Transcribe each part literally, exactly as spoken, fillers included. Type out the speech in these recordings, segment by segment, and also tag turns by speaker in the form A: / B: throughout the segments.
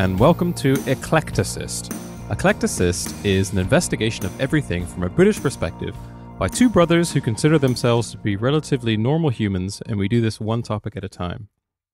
A: and welcome to Eclecticist. Eclecticist is an investigation of everything from a British perspective by two brothers who consider themselves to be relatively normal humans, and we do this one topic at a time.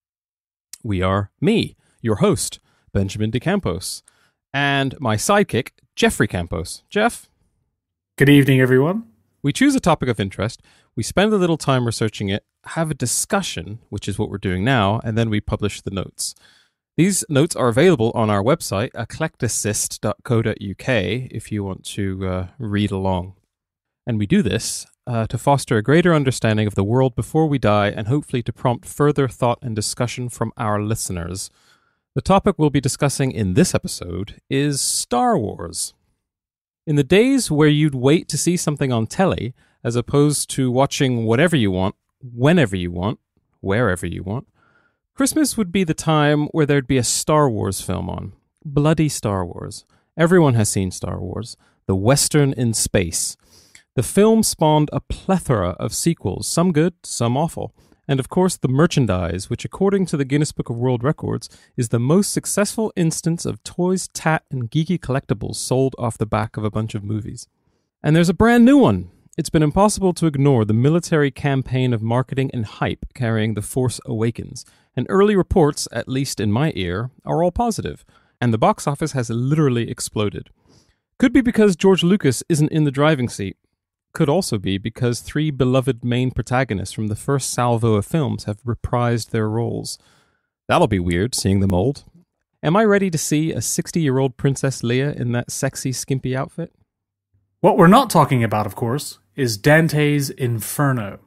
A: We are me, your host, Benjamin de Campos, and my sidekick, Jeffrey Campos. Jeff?
B: Good evening, everyone.
A: We choose a topic of interest, we spend a little time researching it, have a discussion, which is what we're doing now, and then we publish the notes. These notes are available on our website, eclecticist dot co dot uk, if you want to uh, read along. And we do this uh, to foster a greater understanding of the world before we die, and hopefully to prompt further thought and discussion from our listeners. The topic we'll be discussing in this episode is Star Wars. In the days where you'd wait to see something on telly, as opposed to watching whatever you want, whenever you want, wherever you want, Christmas would be the time where there'd be a Star Wars film on. Bloody Star Wars. Everyone has seen Star Wars. The Western in space. The film spawned a plethora of sequels, some good, some awful. And of course the merchandise, which according to the Guinness Book of World Records, is the most successful instance of toys, tat, and geeky collectibles sold off the back of a bunch of movies. And there's a brand new one. It's been impossible to ignore the military campaign of marketing and hype carrying The Force Awakens, and early reports, at least in my ear, are all positive, and the box office has literally exploded. Could be because George Lucas isn't in the driving seat. Could also be because three beloved main protagonists from the first salvo of films have reprised their roles. That'll be weird, seeing them old. Am I ready to see a sixty-year-old Princess Leia in that sexy, skimpy outfit?
B: What we're not talking about, of course, is Dante's Inferno.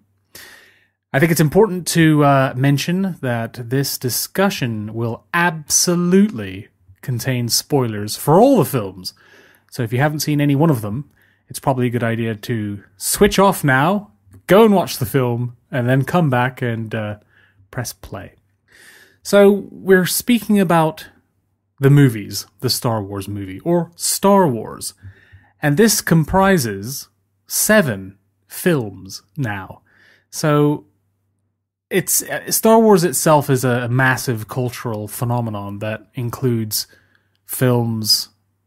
B: I think it's important to uh, mention that this discussion will absolutely contain spoilers for all the films. So if you haven't seen any one of them, it's probably a good idea to switch off now, go and watch the film, and then come back and uh, press play. So we're speaking about the movies, the Star Wars movie, or Star Wars. And this comprises seven films now. So it's Star Wars itself is a massive cultural phenomenon that includes films,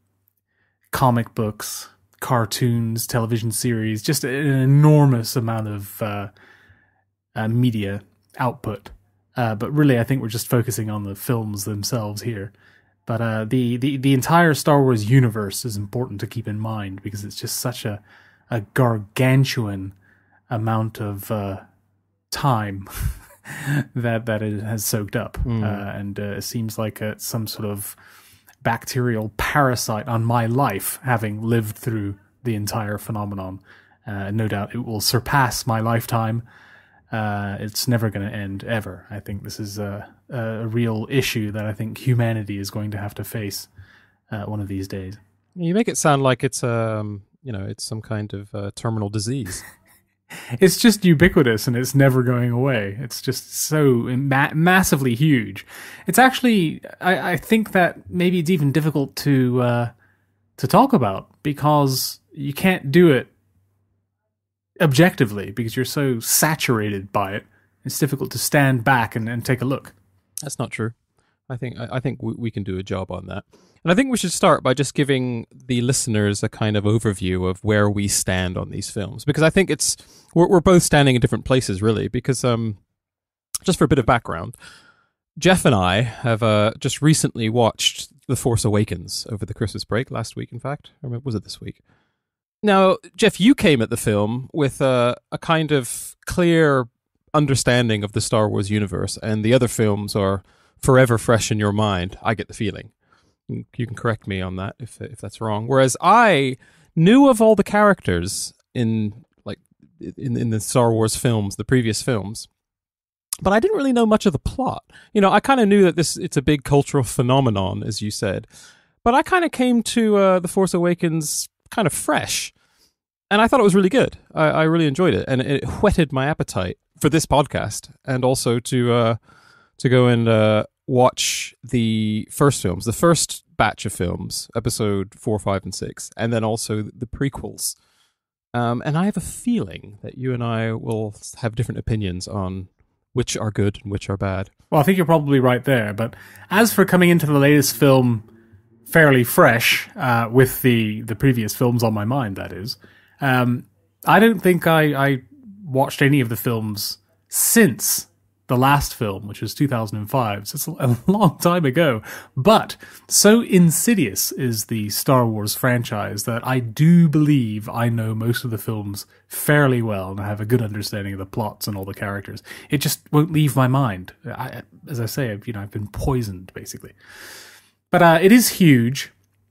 B: comic books, cartoons, television series, just an enormous amount of uh, uh, media output. Uh, but really, I think we're just focusing on the films themselves here. But uh, the, the, the entire Star Wars universe is important to keep in mind because it's just such a, a gargantuan amount of uh, time that that it has soaked up. Mm. Uh, and uh, it seems like uh, some sort of bacterial parasite on my life, having lived through the entire phenomenon. Uh, no doubt it will surpass my lifetime. Uh, it's never going to end, ever. I think this is a, a real issue that I think humanity is going to have to face uh, one of these days.
A: You make it sound like it's um, you know, it's some kind of uh, terminal disease.
B: It's just ubiquitous and it's never going away. It's just so ma- massively huge. It's actually, I, I think that maybe it's even difficult to uh, to talk about because you can't do it objectively because you're so saturated by it. It's difficult to stand back and, and take a look.
A: That's not true. I think I, I think we, we can do a job on that. And I think we should start by just giving the listeners a kind of overview of where we stand on these films, because I think it's we're, we're both standing in different places, really. Because um, just for a bit of background, Jeff and I have uh, just recently watched The Force Awakens over the Christmas break, last week, in fact, or was it this week? Now, Jeff, you came at the film with a, a kind of clear understanding of the Star Wars universe, and the other films are forever fresh in your mind. I get the feeling. You can correct me on that if if that's wrong. Whereas I knew of all the characters in like in in the Star Wars films, the previous films, but I didn't really know much of the plot. You know, I kind of knew that this it's a big cultural phenomenon, as you said, but I kind of came to uh, The Force Awakens kind of fresh, and I thought it was really good. I, I really enjoyed it, and it whetted my appetite for this podcast, and also to uh, to go and uh, watch the first films, the first batch of films, episode four, five, and six, and then also the prequels. Um, and I have a feeling that you and I will have different opinions on which are good and which are bad.
B: Well, I think you're probably right there. But as for coming into the latest film fairly fresh, uh, with the, the previous films on my mind, that is, um, I don't think I, I watched any of the films since the last film, which was two thousand five. So it's a long time ago. But so insidious is the Star Wars franchise that I do believe I know most of the films fairly well and I have a good understanding of the plots and all the characters. It just won't leave my mind. I, as I say, I've, you know, I've been poisoned, basically. But uh, it is huge.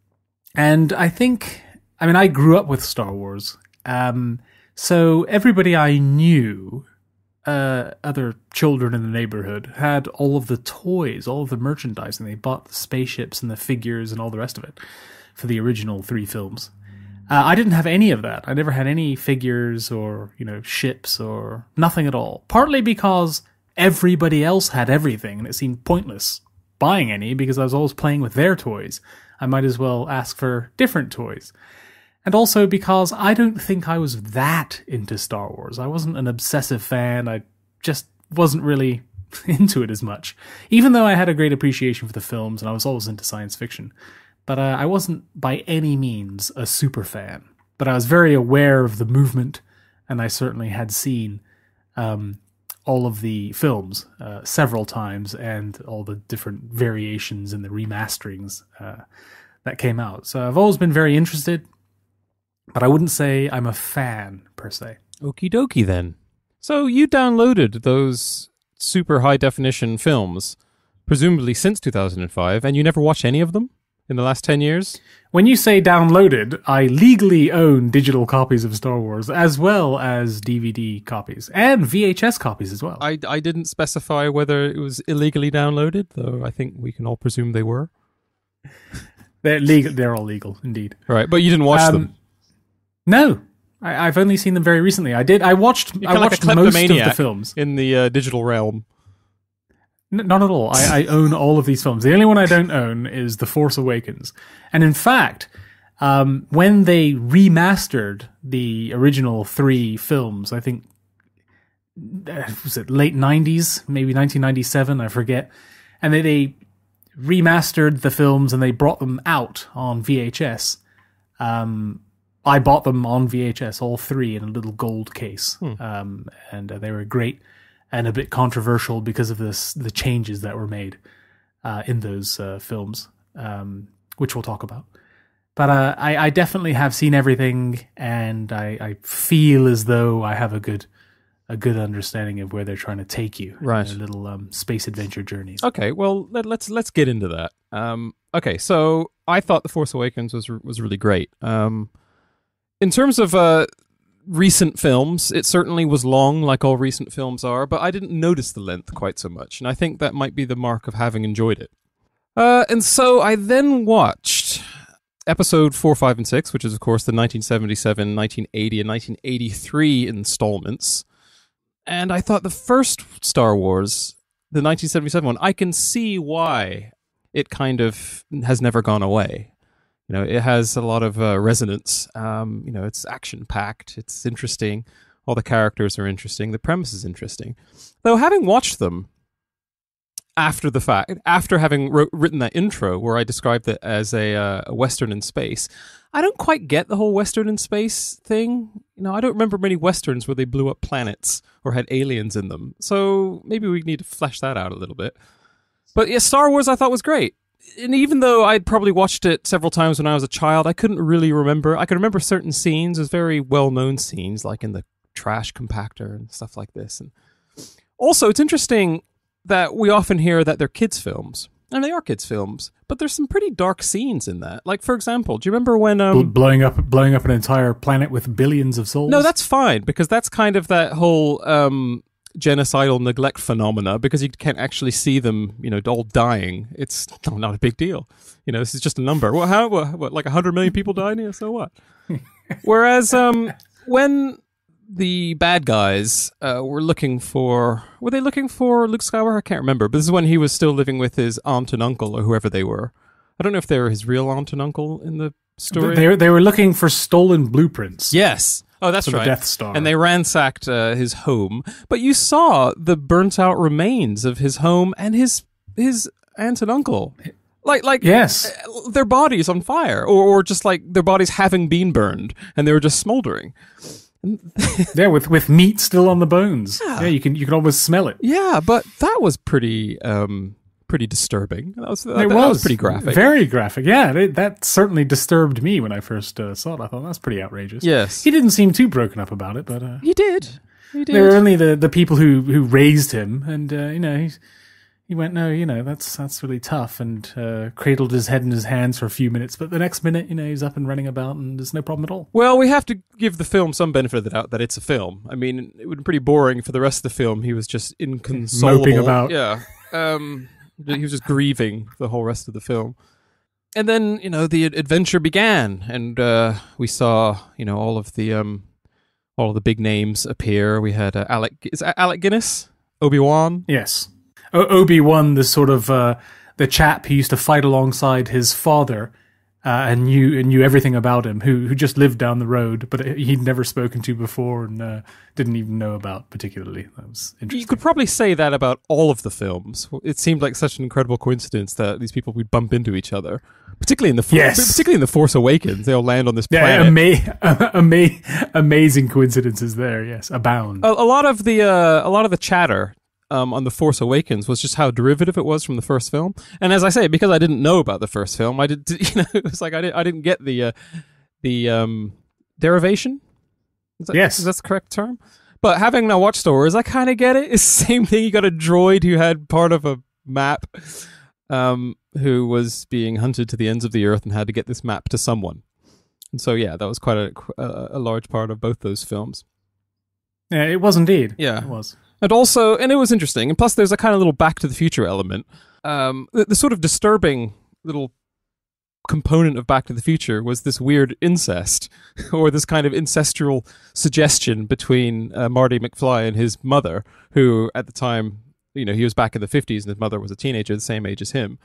B: And I think, I mean, I grew up with Star Wars. Um, so everybody I knew... Uh, other children in the neighborhood had all of the toys, all of the merchandising. They bought the spaceships and the figures and all the rest of it for the original three films. Uh, I didn't have any of that. I never had any figures or, you know, ships or nothing at all. Partly because everybody else had everything and it seemed pointless buying any because I was always playing with their toys. I might as well ask for different toys. And also because I don't think I was that into Star Wars. I wasn't an obsessive fan. I just wasn't really into it as much. Even though I had a great appreciation for the films and I was always into science fiction. But uh, I wasn't by any means a super fan. But I was very aware of the movement and I certainly had seen um, all of the films uh, several times and all the different variations and the remasterings uh, that came out. So I've always been very interested. But I wouldn't say I'm a fan, per se.
A: Okie dokie, then. So you downloaded those super high-definition films, presumably since two thousand five, and you never watched any of them in the last ten years?
B: When you say downloaded, I legally own digital copies of Star Wars, as well as D V D copies, and V H S copies as well.
A: I, I didn't specify whether it was illegally downloaded, though I think we can all presume they were.
B: They're legal. They're all legal, indeed.
A: Right, but you didn't watch um, them?
B: No, I, I've only seen them very recently. I did. I watched.
A: You're
B: I watched
A: like
B: most of the films
A: in the uh, digital realm.
B: N- not at all. I, I own all of these films. The only one I don't own is The Force Awakens. And in fact, um, when they remastered the original three films, I think uh, was it late nineties, maybe nineteen ninety-seven, I forget, and they, they remastered the films and they brought them out on V H S. Um, I bought them on V H S, all three, in a little gold case, hmm. um, and uh, they were great and a bit controversial because of this, the changes that were made uh, in those uh, films, um, which we'll talk about. But uh, I, I definitely have seen everything, and I, I feel as though I have a good a good understanding of where they're trying to take you,
A: right?
B: In their little um, space adventure journeys.
A: Okay, well let, let's let's get into that. Um, okay, so I thought The Force Awakens was was really great. Um, In terms of uh, recent films, it certainly was long, like all recent films are, but I didn't notice the length quite so much, and I think that might be the mark of having enjoyed it. Uh, and so I then watched episode four, five, and six, which is, of course, the nineteen seventy-seven, nineteen eighty, and nineteen eighty-three installments. And I thought the first Star Wars, the nineteen seventy-seven one, I can see why it kind of has never gone away. You know, it has a lot of uh, resonance. Um, you know, it's action-packed. It's interesting. All the characters are interesting. The premise is interesting. Though, having watched them after the fact, after having wrote, written that intro where I described it as a, uh, a Western in space, I don't quite get the whole Western in space thing. You know, I don't remember many Westerns where they blew up planets or had aliens in them. So maybe we need to flesh that out a little bit. But yeah, Star Wars I thought was great. And even though I'd probably watched it several times when I was a child, I couldn't really remember. I could remember certain scenes as very well-known scenes, like in the trash compactor and stuff like this. And also, it's interesting that we often hear that they're kids' films. And they are kids' films, but there's some pretty dark scenes in that. Like, for example, do you remember when... Um,
B: blowing up blowing up an entire planet with billions of souls?
A: No, that's fine, because that's kind of that whole... Um, genocidal neglect phenomena, because you can't actually see them, you know, all dying. It's not a big deal. You know, this is just a number. Well, how, what, what like one hundred million people died? Yeah, so what? Whereas um, when the bad guys uh, were looking for... Were they looking for Luke Skywalker? I can't remember. But this is when he was still living with his aunt and uncle, or whoever they were. I don't know if they were his real aunt and uncle in the story.
B: They, they were looking for stolen blueprints.
A: Yes. Oh, that's
B: for
A: right.
B: the Death Star.
A: And they ransacked uh, his home, but you saw the burnt-out remains of his home and his his aunt and uncle. Like, like,
B: yes,
A: their bodies on fire, or, or just like their bodies having been burned, and they were just smoldering.
B: yeah, with with meat still on the bones.
A: Yeah.
B: yeah, you can you can almost smell it.
A: Yeah, but that was pretty um, pretty disturbing. That was, that,
B: It
A: that
B: was.
A: was pretty graphic.
B: Very graphic. Yeah, it, that certainly disturbed me when I first uh, saw it. I thought that's pretty outrageous.
A: Yes.
B: He didn't seem too broken up about it, but uh,
A: He did. He did.
B: they were only the, the people who, who raised him, and uh, you know he he went, no, you know that's that's really tough, and uh, cradled his head in his hands for a few minutes, but the next minute, you know, he's up and running about, and there's no problem at all.
A: Well, we have to give the film some benefit of the doubt that it's a film. I mean, it would be pretty boring for the rest of the film. He was just inconsolable.
B: Moping about.
A: Yeah. Um, he was just grieving the whole rest of the film. And then, you know, the adventure began, and uh, we saw, you know, all of the um, all of the big names appear. We had uh, Alec, is that Alec Guinness? Obi-Wan?
B: Yes. O- Obi-Wan, the sort of uh, the chap who used to fight alongside his father uh, and knew and knew everything about him, who who just lived down the road, but he'd never spoken to before and uh, didn't even know about particularly. That was interesting.
A: You could probably say that about all of the films. It seemed like such an incredible coincidence that these people would bump into each other, particularly in the For-
B: Yes.
A: particularly in the Force Awakens. They all land on this
B: Yeah,
A: planet.
B: ama- ama- amazing coincidences there. Yes, abound.
A: a, a lot of the uh, a lot of the chatter um, on the Force Awakens was just how derivative it was from the first film. And as I say, because I didn't know about the first film, I did. You know, it was like I didn't. I didn't get the uh, the um, derivation. Is that,
B: Yes.
A: is that the correct term? But having now watched Star Wars, I kind of get it. It's the same thing. You got a droid who had part of a map, um, who was being hunted to the ends of the earth and had to get this map to someone. And so, yeah, that was quite a, a, a large part of both those films.
B: Yeah, it was indeed.
A: Yeah.
B: It was.
A: And also, and it was interesting. And plus, there's a kind of little Back to the Future element. Um, the, the sort of disturbing little component of Back to the Future was this weird incest, or this kind of incestual suggestion between uh, Marty McFly and his mother, who at the time, you know, he was back in the fifties and his mother was a teenager the same age as him.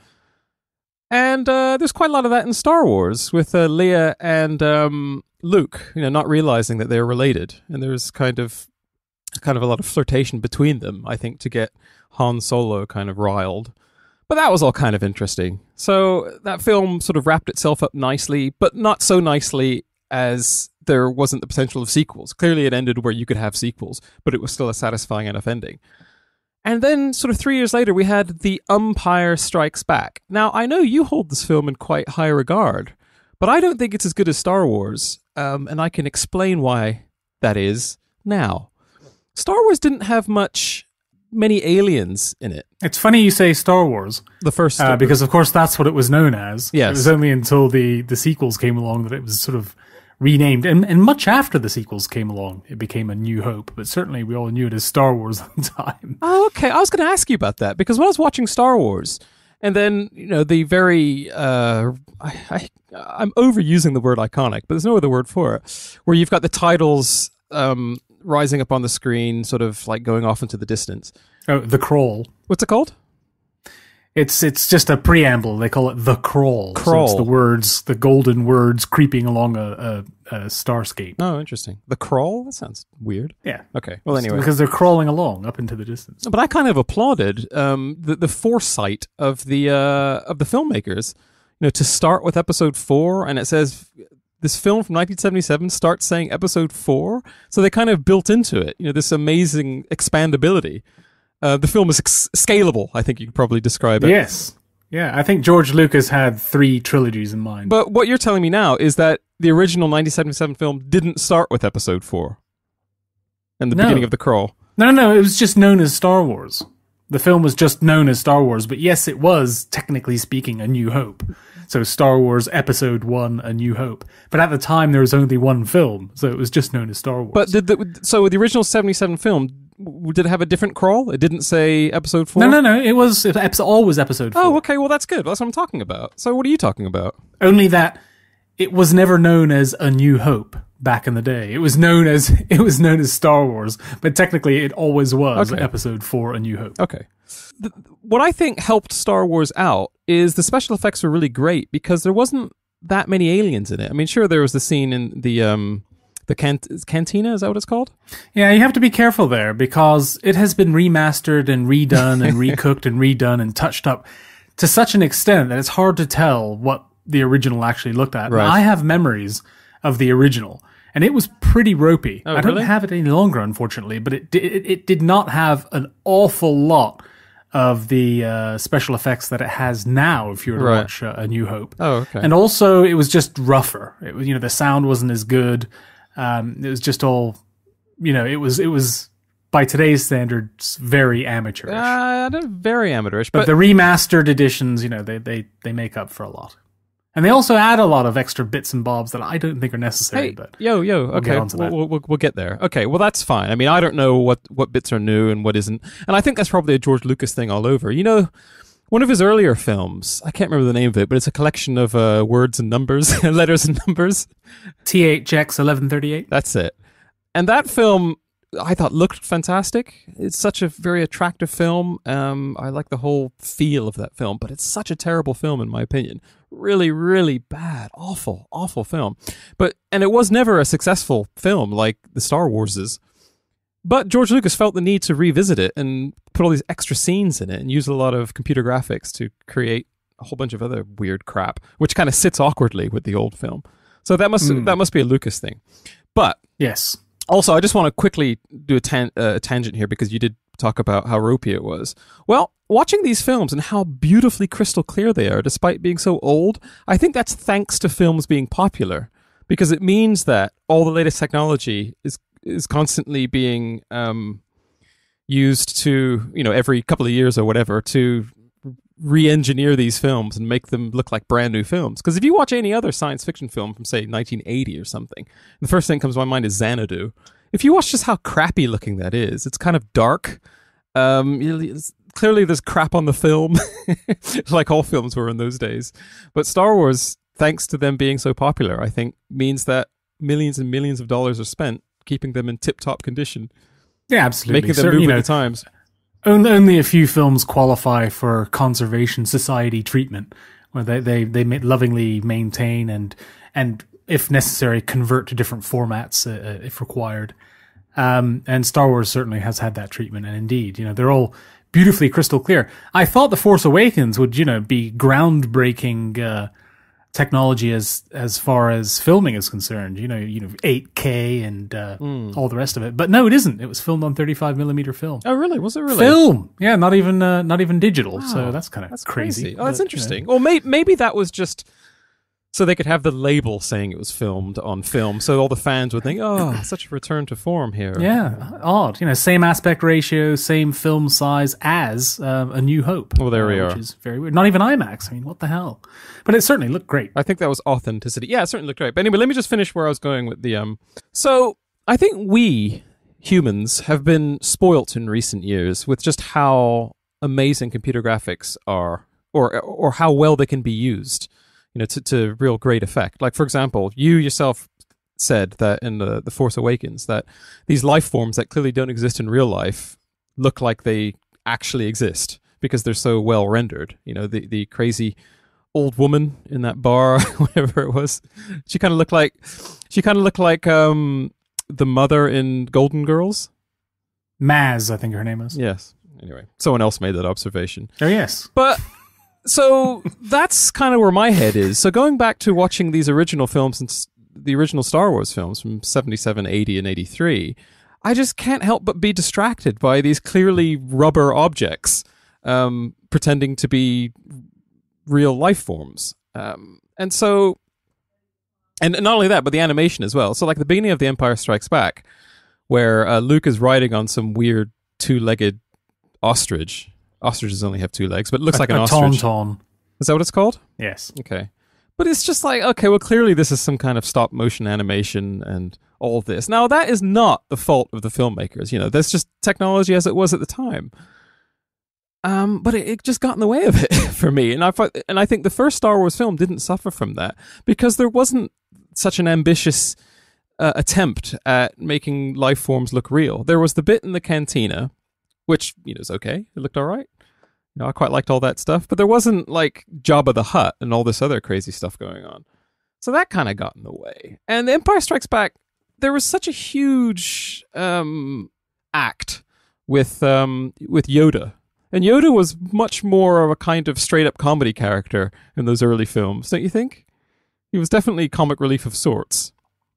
A: And uh, there's quite a lot of that in Star Wars with uh, Leia and um, Luke, you know, not realizing that they're related. And there's kind of kind of a lot of flirtation between them, I think, to get Han Solo kind of riled. But that was all kind of interesting. So that film sort of wrapped itself up nicely, but not so nicely as there wasn't the potential of sequels. Clearly it ended where you could have sequels, but it was still a satisfying enough ending. And then sort of three years later, we had The Umpire Strikes Back. Now, I know you hold this film in quite high regard, but I don't think it's as good as Star Wars, um, and I can explain why that is now. Star Wars didn't have much, many aliens in it.
B: It's funny you say Star Wars.
A: The first
B: Uh, because, of course, that's what it was known as.
A: Yes.
B: It was only until the, the sequels came along that it was sort of renamed. And, and much after the sequels came along, it became A New Hope. But certainly we all knew it as Star Wars at the time.
A: Oh, okay. I was going to ask you about that, because when I was watching Star Wars, and then, you know, the very, uh, I, I, I'm overusing the word iconic, but there's no other word for it, where you've got the titles um, rising up on the screen, sort of like going off into the distance.
B: Oh, The Crawl.
A: What's it called?
B: It's it's just a preamble. They call it The Crawl.
A: Crawl.
B: So it's the words, the golden words creeping along a, a, a starscape.
A: Oh, interesting. The Crawl? That sounds weird.
B: Yeah.
A: Okay. Well, anyway.
B: Because they're crawling along up into the distance.
A: But I kind of applauded um, the the foresight of the uh, of the filmmakers, you know, to start with episode four, and it says this film from nineteen seventy-seven starts saying episode four, so they kind of built into it, you know, this amazing expandability. Uh, the film is ex- scalable, I think you could probably describe it.
B: Yes. Yeah, I think George Lucas had three trilogies in mind.
A: But what you're telling me now is that the original nineteen seventy-seven film didn't start with episode four and the
B: No.
A: beginning of The Crawl.
B: No, no, no, it was just known as Star Wars. The film was just known as Star Wars, but yes, it was, technically speaking, A New Hope. So Star Wars Episode one, A New Hope. But at the time, there was only one film, so it was just known as Star Wars.
A: But did the, so the original seventy-seven film, w- did it have a different crawl? It didn't say episode four?
B: No, no, no, it was it, episode, always Episode four.
A: Oh, okay, well that's good. That's what I'm talking about. So what are you talking about?
B: Only that it was never known as A New Hope back in the day. It was known as it was known as Star Wars, but technically it always was
A: Okay.
B: Episode four, A New Hope.
A: Okay. The, what I think helped Star Wars out is the special effects were really great because there wasn't that many aliens in it. I mean, sure, there was the scene in the um, the The cant- Cantina, is that what it's called?
B: Yeah, you have to be careful there because it has been remastered and redone and recooked and redone and touched up to such an extent that it's hard to tell what the original actually looked at.
A: Right.
B: I have memories of the original, and it was pretty ropey.
A: Oh,
B: I don't
A: really?
B: have it any longer, unfortunately, but it did, it, it did not have an awful lot of the uh, special effects that it has now if you were to
A: Right.
B: watch uh, A New Hope.
A: Oh, okay.
B: And also, it was just rougher. It was, you know, the sound wasn't as good. Um, it was just all, you know, it was, it was by today's standards, very amateurish.
A: Uh, not very amateurish,
B: but,
A: but,
B: the remastered editions, you know, they, they, they make up for a lot. And they also add a lot of extra bits and bobs that I don't think are necessary.
A: hey,
B: but
A: yo, yo,
B: we'll
A: okay,
B: get onto
A: we'll,
B: that.
A: we'll, we'll, we'll get there. Okay, well, that's fine. I mean, I don't know what, what bits are new and what isn't. And I think that's probably a George Lucas thing all over. You know, one of his earlier films, I can't remember the name of it, but it's a collection of uh, words and numbers, letters and numbers.
B: T H X eleven thirty-eight.
A: That's it. And that film, I thought, looked fantastic. It's such a very attractive film. Um, I like the whole feel of that film, but it's such a terrible film, in my opinion. Really, really bad, awful, awful film. But and it was never a successful film like the Star Warses. But George Lucas felt the need to revisit it and put all these extra scenes in it and use a lot of computer graphics to create a whole bunch of other weird crap, which kind of sits awkwardly with the old film. So that must
B: Mm.
A: that must be a Lucas thing. But
B: Yes.
A: also, I just want to quickly do a, tan- uh, a tangent here because you did talk about how ropey it was. Well, watching these films and how beautifully crystal clear they are, despite being so old, I think that's thanks to films being popular because it means that all the latest technology is is constantly being um, used to, you know, every couple of years or whatever to re-engineer these films and make them look like brand new films. Because if you watch any other science fiction film from, say, nineteen eighty or something, the first thing that comes to my mind is Xanadu. If you watch just how crappy looking that is, it's kind of dark. Um, it's, clearly there's crap on the film, like all films were in those days. But Star Wars, thanks to them being so popular, I think means that millions and millions of dollars are spent keeping them in tip-top condition,
B: Yeah, absolutely.
A: making them
B: So,
A: move
B: you
A: with
B: know,
A: the times.
B: Only, only a few films qualify for conservation society treatment, where they they they ma- lovingly maintain and and if necessary convert to different formats uh, if required. Um, and Star Wars certainly has had that treatment, and indeed, you know, they're all beautifully crystal clear. I thought The Force Awakens would, you know, be groundbreaking uh, technology as as far as filming is concerned. You know, you know, eight K and uh,
A: Mm.
B: all the rest of it. But no, it isn't. It was filmed on thirty-five millimeter film.
A: Oh, really? Was it really?
B: Film, yeah, not even uh, not even digital. So
A: Wow,
B: that's kind of
A: That's
B: crazy.
A: crazy. Oh, that's
B: but,
A: interesting. Well, may- maybe that was just so they could have the label saying it was filmed on film, so all the fans would think, "Oh, such a return to form here."
B: uh, yeah, odd. You know, same aspect ratio, same film size as um, A New Hope.
A: Well, there we
B: uh,
A: are.
B: Which is very weird. Not even IMAX. I mean, what the hell? But it certainly looked great.
A: I think that was authenticity. Yeah, it certainly looked great. But anyway, let me just finish where I was going with the um. So I think we humans have been spoilt in recent years with just how amazing computer graphics are, or or how well they can be used, you know, to, to real great effect. Like, for example, you yourself said that in the, the Force Awakens that these life forms that clearly don't exist in real life look like they actually exist because they're so well rendered. You know, the, the crazy old woman in that bar, whatever it was, she kind of looked like, she kind of looked like um, the mother in Golden Girls.
B: Maz, I think her name is.
A: Yes. Anyway, someone else made that observation.
B: Oh, yes.
A: But so that's kind of where my head is. So going back to watching these original films and s- the original Star Wars films from seventy-seven, eighty, and eighty-three, I just can't help but be distracted by these clearly rubber objects um, pretending to be real life forms. Um, and so, and not only that, but the animation as well. So like the beginning of The Empire Strikes Back, where uh, Luke is riding on some weird two-legged ostrich. Ostriches only have two legs, but it looks
B: a,
A: like an
B: a
A: ostrich.
B: tauntaun.
A: Is that what it's called?
B: Yes.
A: Okay. But it's just like, okay, well, clearly this is some kind of stop motion animation and all this. Now, that is not the fault of the filmmakers. You know, that's just technology as it was at the time. Um, but it, it just got in the way of it for me. And I, thought- and I think the first Star Wars film didn't suffer from that because there wasn't such an ambitious uh, attempt at making life forms look real. There was the bit in the cantina, which, you know, is okay. It looked all right. You know, I quite liked all that stuff, but there wasn't like Jabba the Hutt and all this other crazy stuff going on. So that kind of got in the way. And The Empire Strikes Back there was such a huge um, act with um, with Yoda. And Yoda was much more of a kind of straight-up comedy character in those early films, don't you think? He was definitely comic relief of sorts.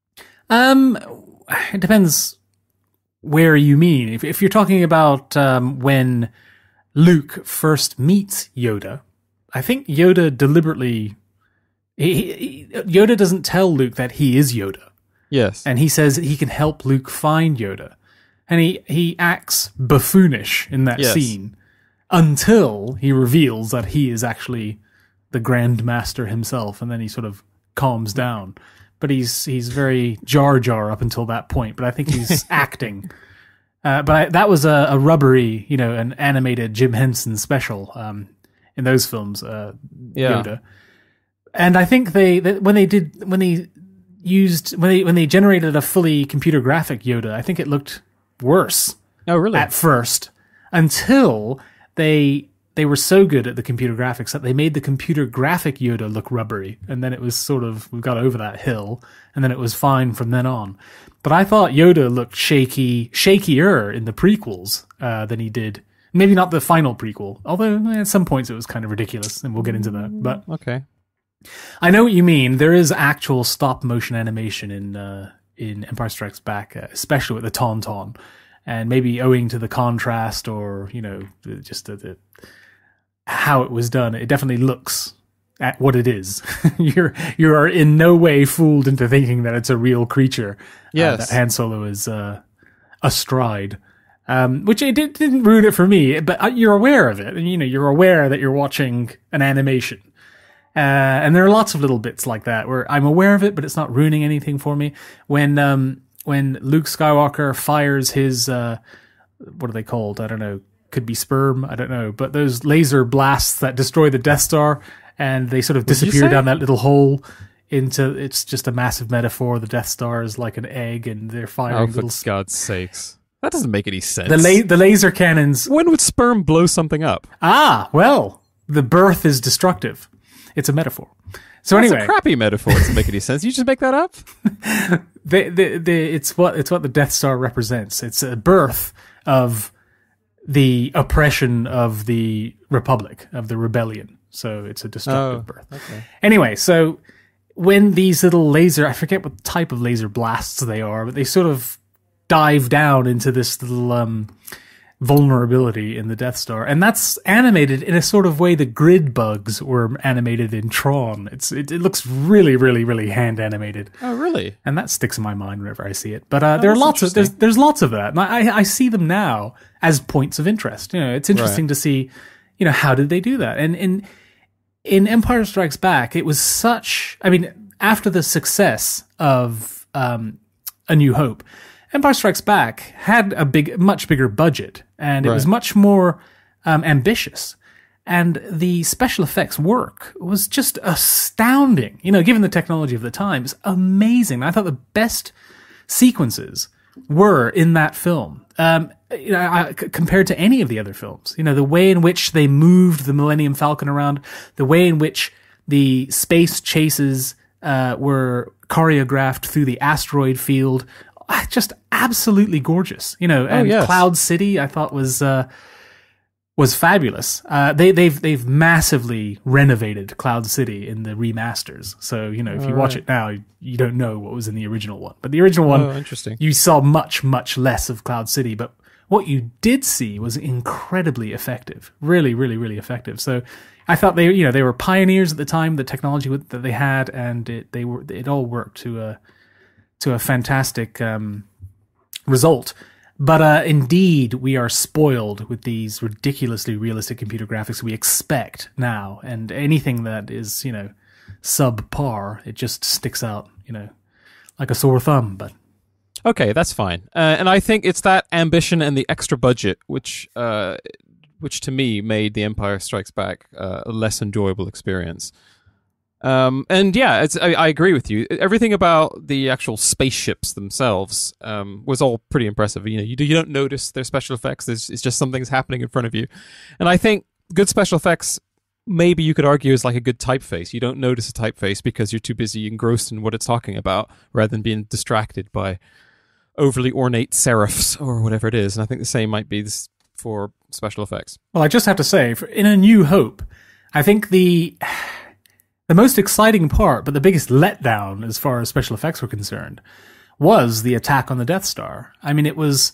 B: Um, it depends where you mean. If, if you're talking about um, when Luke first meets Yoda, I think Yoda deliberately... He, he, Yoda doesn't tell Luke that he is Yoda.
A: Yes.
B: And he says that he can help Luke find Yoda. And he, he acts buffoonish in that
A: yes.
B: scene. Until he reveals that he is actually the Grand Master himself, and then he sort of calms down. But he's he's very Jar Jar up until that point. But I think he's acting. Uh, but I, that was a, a rubbery, you know, an animated Jim Henson special um, in those films. Uh,
A: yeah.
B: Yoda, and I think they, they when they did when they used when they when they generated a fully computer graphic Yoda, I think it looked worse.
A: Oh, really?
B: At first, until They they were so good at the computer graphics that they made the computer graphic Yoda look rubbery, and then it was sort of, we got over that hill, and then it was fine from then on. But I thought Yoda looked shaky, shakier in the prequels uh, than he did. Maybe not the final prequel, although eh, at some points it was kind of ridiculous, and we'll get into that. But
A: okay,
B: I know what you mean. There is actual stop motion animation in uh, in Empire Strikes Back, uh, especially with the Tauntaun. And maybe owing to the contrast or, you know, just the, the, how it was done, it definitely looks at what it is. you're you are in no way fooled into thinking that it's a real creature.
A: Yes.
B: Uh, that Han Solo is uh, astride. Um, which it did, didn't ruin it for me, but you're aware of it. And, you know, you're aware that you're watching an animation. Uh, and there are lots of little bits like that where I'm aware of it, but it's not ruining anything for me. When... Um, When Luke Skywalker fires his, uh, what are they called? I don't know. Could be sperm. I don't know. But those laser blasts that destroy the Death Star, and they sort of disappear down that little hole into, it's just a massive metaphor. The Death Star is like an egg, and they're firing
A: oh, for
B: little...
A: God's sakes. That doesn't make any sense.
B: The, la- the laser cannons...
A: When would sperm blow something up?
B: Ah, well, the birth is destructive. It's a metaphor. So
A: That's
B: anyway,
A: a crappy metaphor. It doesn't make any sense. You just make that up.
B: the, the, the, it's what it's what the Death Star represents. It's a birth of the oppression of the Republic, of the rebellion. So it's a destructive
A: oh,
B: birth.
A: Okay.
B: Anyway, so when these little laser, I forget what type of laser blasts they are, but they sort of dive down into this little um, vulnerability in the Death Star, and that's animated in a sort of way the grid bugs were animated in Tron. It's it, it looks really, really, really hand animated.
A: Oh, really?
B: And that sticks in my mind whenever I see it. But uh, oh, there are lots of there's there's lots of that, and I I see them now as points of interest. You know, it's interesting
A: right.
B: to see, you know, how did they do that? And in in Empire Strikes Back, it was such. I mean, after the success of um, A New Hope, Empire Strikes Back had a big, much bigger budget, and it
A: right.
B: was much more um, ambitious. And the special effects work was just astounding. You know, given the technology of the time, it's amazing. I thought the best sequences were in that film, um, you know, I, c- compared to any of the other films. You know, the way in which they moved the Millennium Falcon around, the way in which the space chases uh, were choreographed through the asteroid field. Just absolutely gorgeous, you know. And
A: oh, yes.
B: Cloud City, I thought was uh, was fabulous. Uh, they, they've they've massively renovated Cloud City in the remasters. So you know, if
A: All
B: you watch
A: right.
B: it now, you don't know what was in the original one. But the original one,
A: oh, interesting.
B: you saw much much less of Cloud City. But what you did see was incredibly effective, really, really, really effective. So I thought they, you know, they were pioneers at the time, the technology that they had, and it they were it all worked to a. to a fantastic um, result. But uh, indeed, we are spoiled with these ridiculously realistic computer graphics we expect now. And anything that is, you know, subpar, it just sticks out, you know, like a sore thumb. But
A: okay, that's fine. Uh, and I think it's that ambition and the extra budget, which, uh, which to me made The Empire Strikes Back uh, a less enjoyable experience. Um, and yeah, it's, I, I agree with you. Everything about the actual spaceships themselves um, was all pretty impressive. You know, you, do, you don't notice their special effects. There's, it's just something's happening in front of you. And I think good special effects maybe you could argue is like a good typeface. You don't notice a typeface because you're too busy engrossed in what it's talking about rather than being distracted by overly ornate serifs or whatever it is. And I think the same might be this for special effects.
B: Well, I just have to say, for, in A New Hope, I think the the most exciting part, but the biggest letdown as far as special effects were concerned, was the attack on the Death Star. I mean, it was,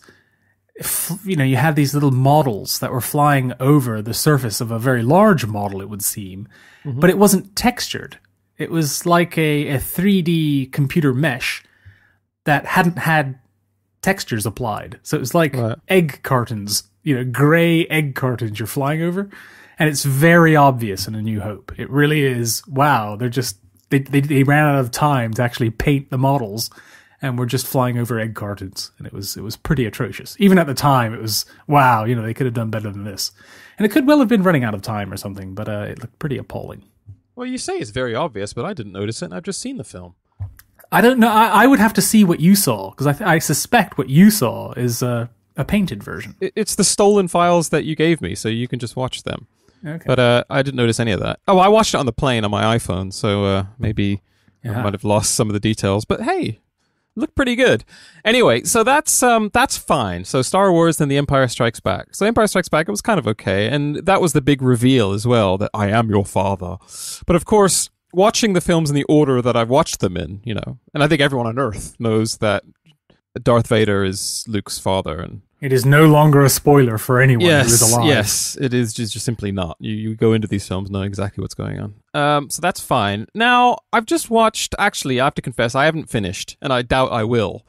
B: you know, you had these little models that were flying over the surface of a very large model, it would seem, mm-hmm. but it wasn't textured. It was like a, a three D computer mesh that hadn't had textures applied. So it was like right. egg cartons, you know, gray egg cartons you're flying over. And it's very obvious in A New Hope. It really is, wow, they're just, they, they, they ran out of time to actually paint the models. And we're just flying over egg cartons, and it was it was pretty atrocious. Even at the time, it was wow. You know, they could have done better than this, and it could well have been running out of time or something. But uh, it looked pretty appalling.
A: Well, you say it's very obvious, but I didn't notice it. And I've just seen the film.
B: I don't know. I, I would have to see what you saw because I, th- I suspect what you saw is uh, a painted version.
A: It, it's the stolen files that you gave me, so you can just watch them.
B: Okay.
A: But uh, I didn't notice any of that. Oh, I watched it on the plane on my iPhone, so uh, maybe yeah. I might have lost some of the details. But hey. Look pretty good. Anyway, so that's um that's fine. So Star Wars, then The Empire Strikes Back. So Empire Strikes Back, it was kind of okay, and that was the big reveal as well, that I am your father. But of course, watching the films in the order that I've watched them in, you know, and I think everyone on Earth knows that Darth Vader is Luke's father, and
B: it is no longer a spoiler for anyone
A: yes,
B: who is alive.
A: Yes, it is just, just simply not. You you go into these films knowing exactly what's going on. Um, so that's fine. Now, I've just watched, actually, I have to confess, I haven't finished, and I doubt I will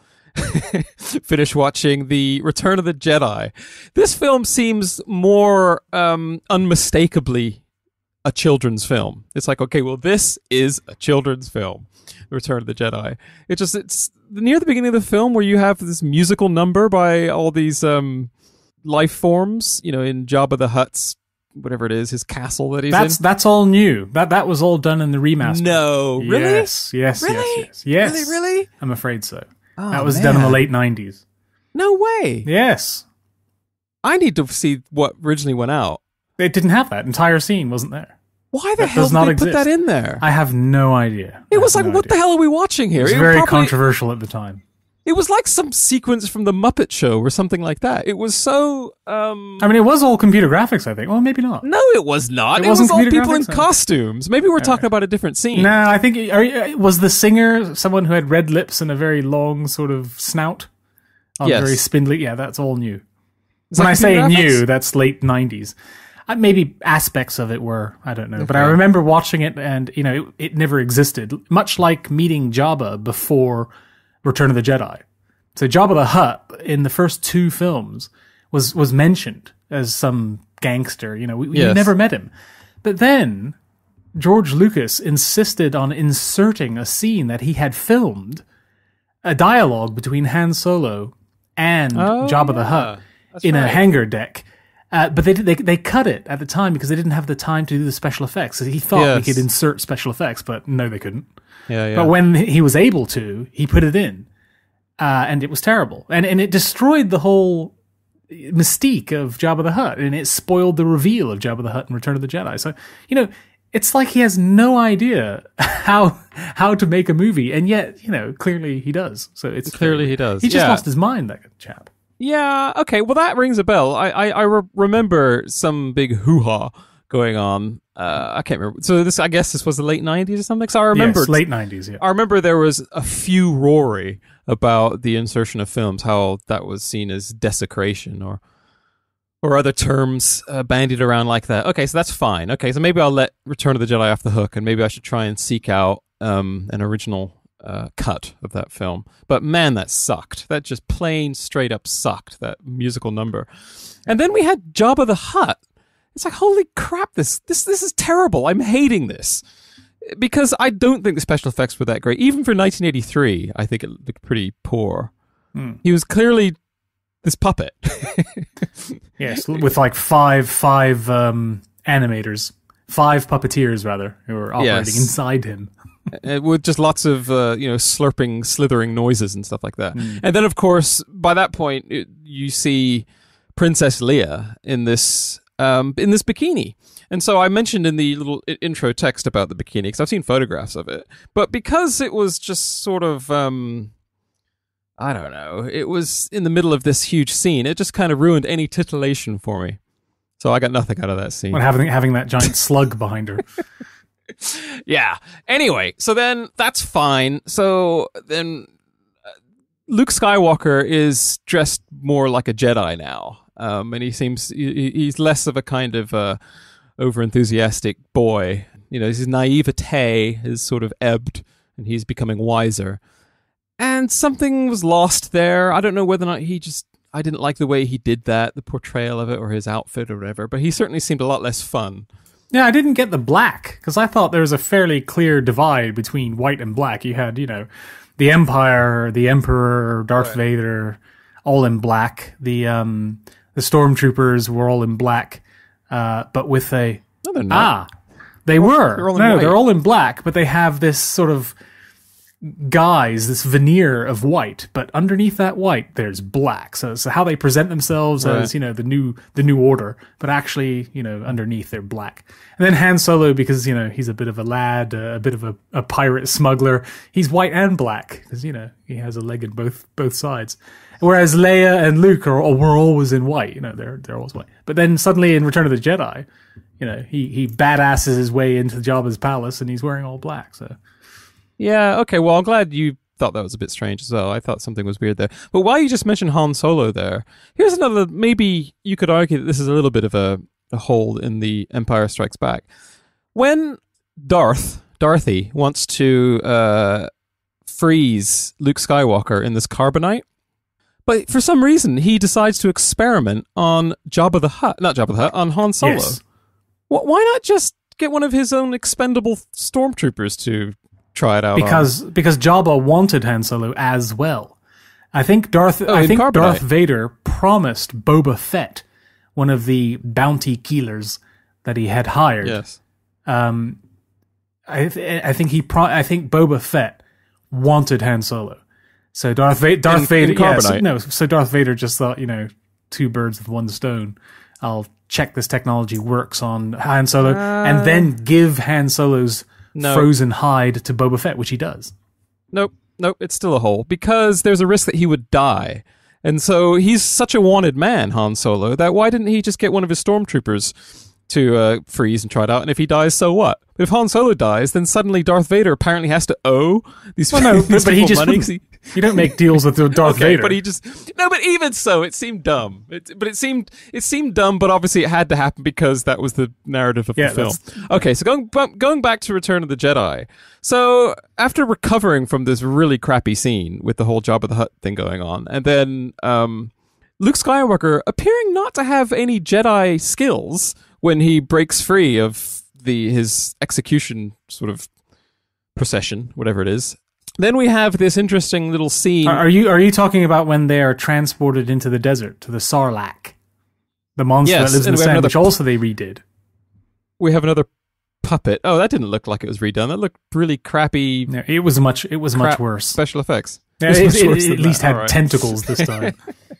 A: finish watching The Return of the Jedi. This film seems more um, unmistakably a children's film. It's like, okay, well, this is a children's film. The Return of the Jedi. It just, it's near the beginning of the film where you have this musical number by all these um, life forms, you know, in Jabba the Hutt's, whatever it is, his castle that he's
B: that's,
A: in.
B: That's all new. That that was all done in the remaster.
A: No, really?
B: Yes, yes,
A: really?
B: yes, yes, yes.
A: Really, really?
B: I'm afraid so.
A: Oh,
B: that was
A: man.
B: done in the late nineties.
A: No way.
B: Yes.
A: I need to see what originally went out.
B: It didn't have that. Entire scene wasn't there.
A: Why the
B: that
A: hell
B: does
A: did
B: not
A: they
B: exist.
A: put that in there?
B: I have no idea.
A: It was like,
B: no
A: what
B: idea.
A: the hell are we watching here?
B: It was
A: it
B: very
A: probably,
B: controversial at the time.
A: It was like some sequence from The Muppet Show or something like that. It was so... Um,
B: I mean, it was all computer graphics, I think. Well, maybe not.
A: No, it was not.
B: It,
A: it
B: wasn't
A: was all people in
B: graphics,
A: costumes. Maybe we're talking about a different scene.
B: No, I think... Are you, was the singer someone who had red lips and a very long sort of snout? Oh,
A: yes.
B: Very spindly. Yeah, that's all new.
A: Is
B: when
A: that
B: I say
A: graphics?
B: new, that's late nineties. Uh, maybe aspects of it were, I don't know.
A: Okay.
B: But I remember watching it and, you know, it, it never existed. Much like meeting Jabba before Return of the Jedi. So Jabba the Hutt in the first two films was, was mentioned as some gangster. You know, we,
A: yes.
B: we never met him. But then George Lucas insisted on inserting a scene that he had filmed, a dialogue between Han Solo and
A: oh,
B: Jabba
A: yeah.
B: the Hutt
A: That's
B: in
A: right.
B: a hangar deck. Uh, but they, they they cut it at the time because they didn't have the time to do the special effects. So he thought
A: yes.
B: we could insert special effects, but no, they couldn't.
A: Yeah, yeah.
B: But when he was able to, he put it in. Uh, and it was terrible. And and it destroyed the whole mystique of Jabba the Hutt. And it spoiled the reveal of Jabba the Hutt in Return of the Jedi. So, you know, it's like he has no idea how how to make a movie. And yet, you know, clearly he does. So it's
A: Clearly he does.
B: He just
A: yeah.
B: lost his mind, that chap.
A: Yeah, okay, well that rings a bell. I I, I re- remember some big hoo-ha going on. Uh, I can't remember. So this, I guess this was the late nineties or something. So I remember...
B: Yes, late nineties, yeah.
A: I remember there was a few rory about the insertion of films, how that was seen as desecration or or other terms uh, bandied around like that. Okay, so that's fine. Okay, so maybe I'll let Return of the Jedi off the hook, and maybe I should try and seek out um, an original uh, cut of that film. But man, that sucked. That just plain straight up sucked, that musical number. And then we had Jabba the Hutt. It's like, holy crap, this this this is terrible. I'm hating this. Because I don't think the special effects were that great. Even for nineteen eighty-three, I think it looked pretty poor. Hmm. He was clearly this puppet.
B: Yes, with like five five um, animators, five puppeteers rather, who were operating
A: yes.
B: inside him.
A: With just lots of uh, you know slurping, slithering noises and stuff like that.
B: Hmm.
A: And then, of course, by that point, it, you see Princess Leia in this um, in this bikini. And so I mentioned in the little intro text about the bikini, because I've seen photographs of it. But because it was just sort of, um, I don't know, it was in the middle of this huge scene, it just kind of ruined any titillation for me. So I got nothing out of that scene.
B: When having, having that giant slug behind her.
A: Yeah. Anyway, so then that's fine. So then uh, Luke Skywalker is dressed more like a Jedi now. Um, and he seems, he, he's less of a kind of uh, over-enthusiastic boy. You know, his naivete is sort of ebbed, and he's becoming wiser. And something was lost there. I don't know whether or not he just, I didn't like the way he did that, the portrayal of it, or his outfit or whatever, but he certainly seemed a lot less fun.
B: Yeah, I didn't get the black, because I thought there was a fairly clear divide between white and black. You had, you know, the Empire, the Emperor, Darth right. Vader, all in black. The um, the Stormtroopers were all in black, uh, but with a...
A: No, they're not.
B: Ah, they were.
A: They're all in
B: no,
A: white.
B: They're all in black, but they have this sort of guise, this veneer of white, but underneath that white there's black. So, so how they present themselves right. as, you know, the new the new order, but actually, you know, underneath they're black. And then Han Solo, because, you know, he's a bit of a lad, uh, a bit of a, a pirate smuggler, he's white and black because, you know, he has a leg in both both sides. Whereas Leia and Luke are, are were always in white, you know, they're they're always white. But then suddenly in Return of the Jedi, you know, he he badasses his way into Jabba's palace and he's wearing all black. So
A: yeah, okay, well, I'm glad you thought that was a bit strange as well. I thought something was weird there. But while you just mentioned Han Solo there, here's another, maybe you could argue that this is a little bit of a, a hole in the Empire Strikes Back. When Darth, Dorothy, wants to uh, freeze Luke Skywalker in this carbonite, but for some reason he decides to experiment on Jabba the Hutt, not Jabba the Hutt, on Han Solo.
B: Yes.
A: Wh- Why not just get one of his own expendable stormtroopers to try it out
B: because
A: on.
B: because Jabba wanted Han Solo as well. I think Darth
A: oh,
B: I think
A: Carbonite.
B: Darth Vader promised Boba Fett, one of the bounty killers that he had hired.
A: Yes.
B: Um, I th- I think he pro- I think Boba Fett wanted Han Solo. So Darth Va- Darth
A: in,
B: Vader
A: in
B: yeah, so,
A: Carbonite.
B: no so Darth Vader just thought, you know, two birds with one stone. I'll check this technology works on Han Solo uh, and then give Han Solo's no. frozen hide to Boba Fett, which he does.
A: Nope, nope, it's still a hole, because there's a risk that he would die. And so he's such a wanted man, Han Solo, that why didn't he just get one of his stormtroopers to uh, freeze and try it out? And if he dies, so what? But if Han Solo dies, then suddenly Darth Vader apparently has to owe these,
B: well, no,
A: these
B: but he just
A: money. He,
B: you don't make deals with Darth
A: okay,
B: Vader.
A: But he just no. But even so, it seemed dumb. It, but it seemed it seemed dumb. But obviously, it had to happen because that was the narrative of
B: yeah,
A: the film. Okay, so going going back to Return of the Jedi. So after recovering from this really crappy scene with the whole Jabba the Hutt thing going on, and then um, Luke Skywalker appearing not to have any Jedi skills when he breaks free of the his execution sort of procession, whatever it is. Then we have this interesting little scene.
B: Are you are you talking about when they are transported into the desert to the Sarlacc, the monster
A: yes,
B: that lives in the sand,
A: another,
B: which also they redid?
A: We have another puppet. Oh, that didn't look like it was redone. That looked really crappy.
B: No, it was much. It was much worse.
A: Special effects.
B: Yeah, it, it, it at least that. had right. tentacles this time.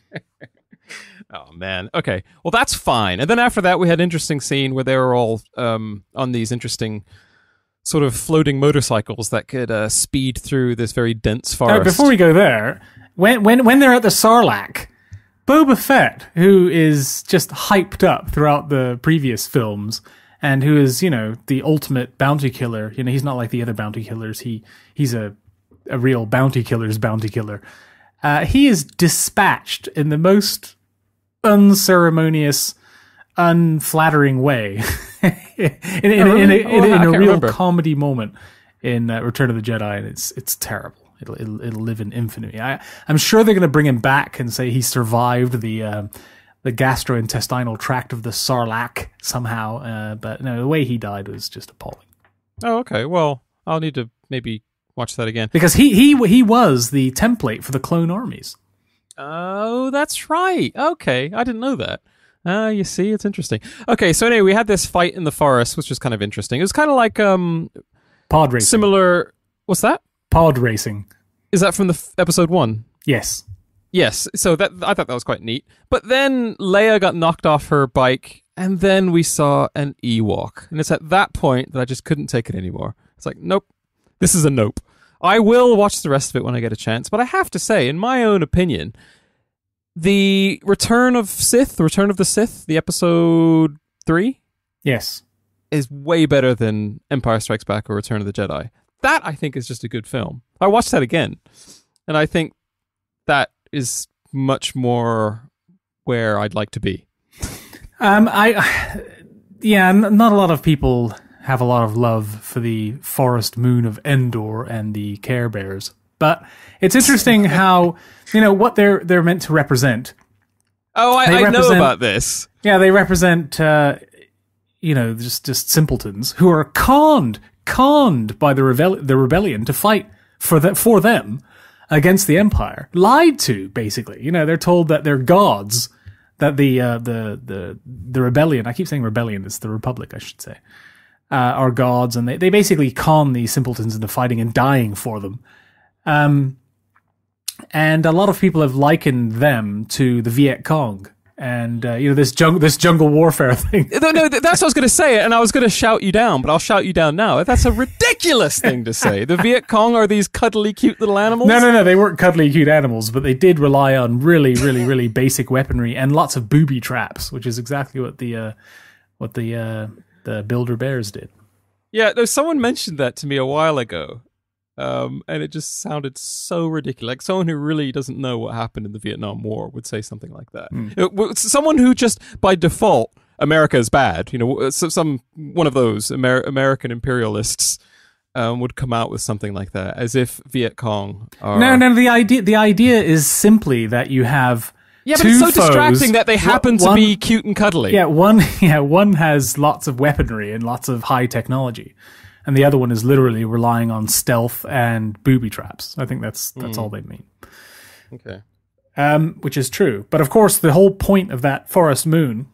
A: Oh man. Okay. Well, that's fine. And then after that, we had an interesting scene where they were all um, on these interesting sort of floating motorcycles that could uh, speed through this very dense forest.
B: Uh, before we go there, when when when they're at the Sarlacc, Boba Fett, who is just hyped up throughout the previous films, and who is, you know, the ultimate bounty killer. You know, he's not like the other bounty killers. He he's a a real bounty killer's bounty killer. Uh, he is dispatched in the most unceremonious, unflattering way. in, in, in, in, in, in, in a real remember. comedy moment in uh, Return of the Jedi, and it's it's terrible. It'll it'll, it'll live in infamy. I, I'm sure they're going to bring him back and say he survived the uh, the gastrointestinal tract of the Sarlacc somehow. Uh, but no, the way he died was just appalling.
A: Oh, okay. Well, I'll need to maybe watch that again,
B: because he he he was the template for the clone armies.
A: Oh, that's right. Okay, I didn't know that. Ah, uh, you see, it's interesting. Okay, so anyway, we had this fight in the forest, which was kind of interesting. It was kind of like um,
B: pod racing.
A: Similar. What's that?
B: Pod racing.
A: Is that from the f- episode one?
B: Yes.
A: Yes. So that I thought that was quite neat. But then Leia got knocked off her bike And then we saw an Ewok. And it's at that point that I just couldn't take it anymore. It's like, nope, this is a nope. I will watch the rest of it when I get a chance, but I have to say, in my own opinion, the Return of Sith, the Return of the Sith, the episode three,
B: yes,
A: is way better than Empire Strikes Back or Return of the Jedi. That, I think, is just a good film. I watched that again, and I think that is much more where I'd like to be.
B: Um, I, yeah, n- not a lot of people have a lot of love for the forest moon of Endor and the Care Bears, but it's interesting how, you know, what they're they're meant to represent.
A: Oh, I, I know about this.
B: Yeah, they represent, uh, you know, just just simpletons who are conned, conned by the rebel- the rebellion to fight for the, for them against the Empire, lied to basically. You know, they're told that they're gods. That the uh, the the the rebellion, I keep saying rebellion, it's the Republic, I should say, uh, are gods, and they, they basically con these simpletons into fighting and dying for them. Um, and a lot of people have likened them to the Viet Cong, and uh, you know, this jungle this jungle warfare thing.
A: No, no, that's what I was going to say, and I was going to shout you down, but I'll shout you down now. That's a ridiculous thing to say. The Viet Cong are these cuddly, cute little animals?
B: No, no, no, they weren't cuddly, cute animals, but they did rely on really, really, really basic weaponry and lots of booby traps, which is exactly what the uh, what the uh, the Builder Bears did.
A: Yeah, no, someone mentioned that to me a while ago. Um, and it just sounded so ridiculous. Like someone who really doesn't know what happened in the Vietnam War would say something like that. Mm. It, someone who just, by default, America is bad. You know, some one of those Amer- American imperialists um, would come out with something like that, as if Viet Cong are...
B: No, no, the idea, the idea is simply that you have...
A: Yeah, but
B: Two
A: it's so
B: foes,
A: distracting that they happen one, to be cute and cuddly.
B: Yeah, one, yeah, one has lots of weaponry and lots of high technology. And the other one is literally relying on stealth and booby traps. I think that's that's mm. all they mean.
A: Okay.
B: Um, which is true. But of course, the whole point of that forest moon,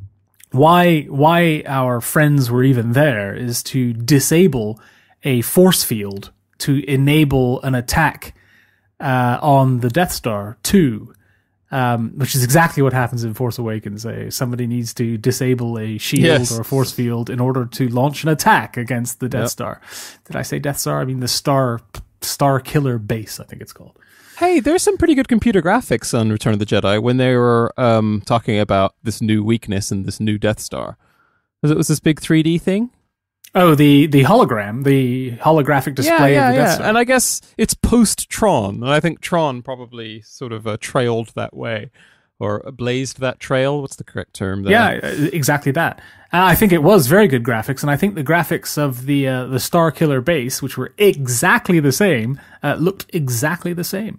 B: why why our friends were even there, is to disable a force field to enable an attack uh, on the Death Star two. Um, which is exactly what happens in Force Awakens. Uh, somebody needs to disable a shield yes. or a force field in order to launch an attack against the Death yep. Star. Did I say Death Star? I mean the Star Star Killer Base, I think it's called.
A: Hey, there's some pretty good computer graphics on Return of the Jedi when they were um, talking about this new weakness and this new Death Star. Was it was this big three D thing?
B: Oh, the, the hologram, the holographic display
A: yeah, yeah,
B: of the Death
A: yeah.
B: Star.
A: And I guess it's post-Tron, and I think Tron probably sort of uh, trailed that way, or blazed that trail. What's the correct term there?
B: Yeah, exactly that. Uh, I think it was very good graphics, and I think the graphics of the uh, the Star Killer base, which were exactly the same, uh, looked exactly the same.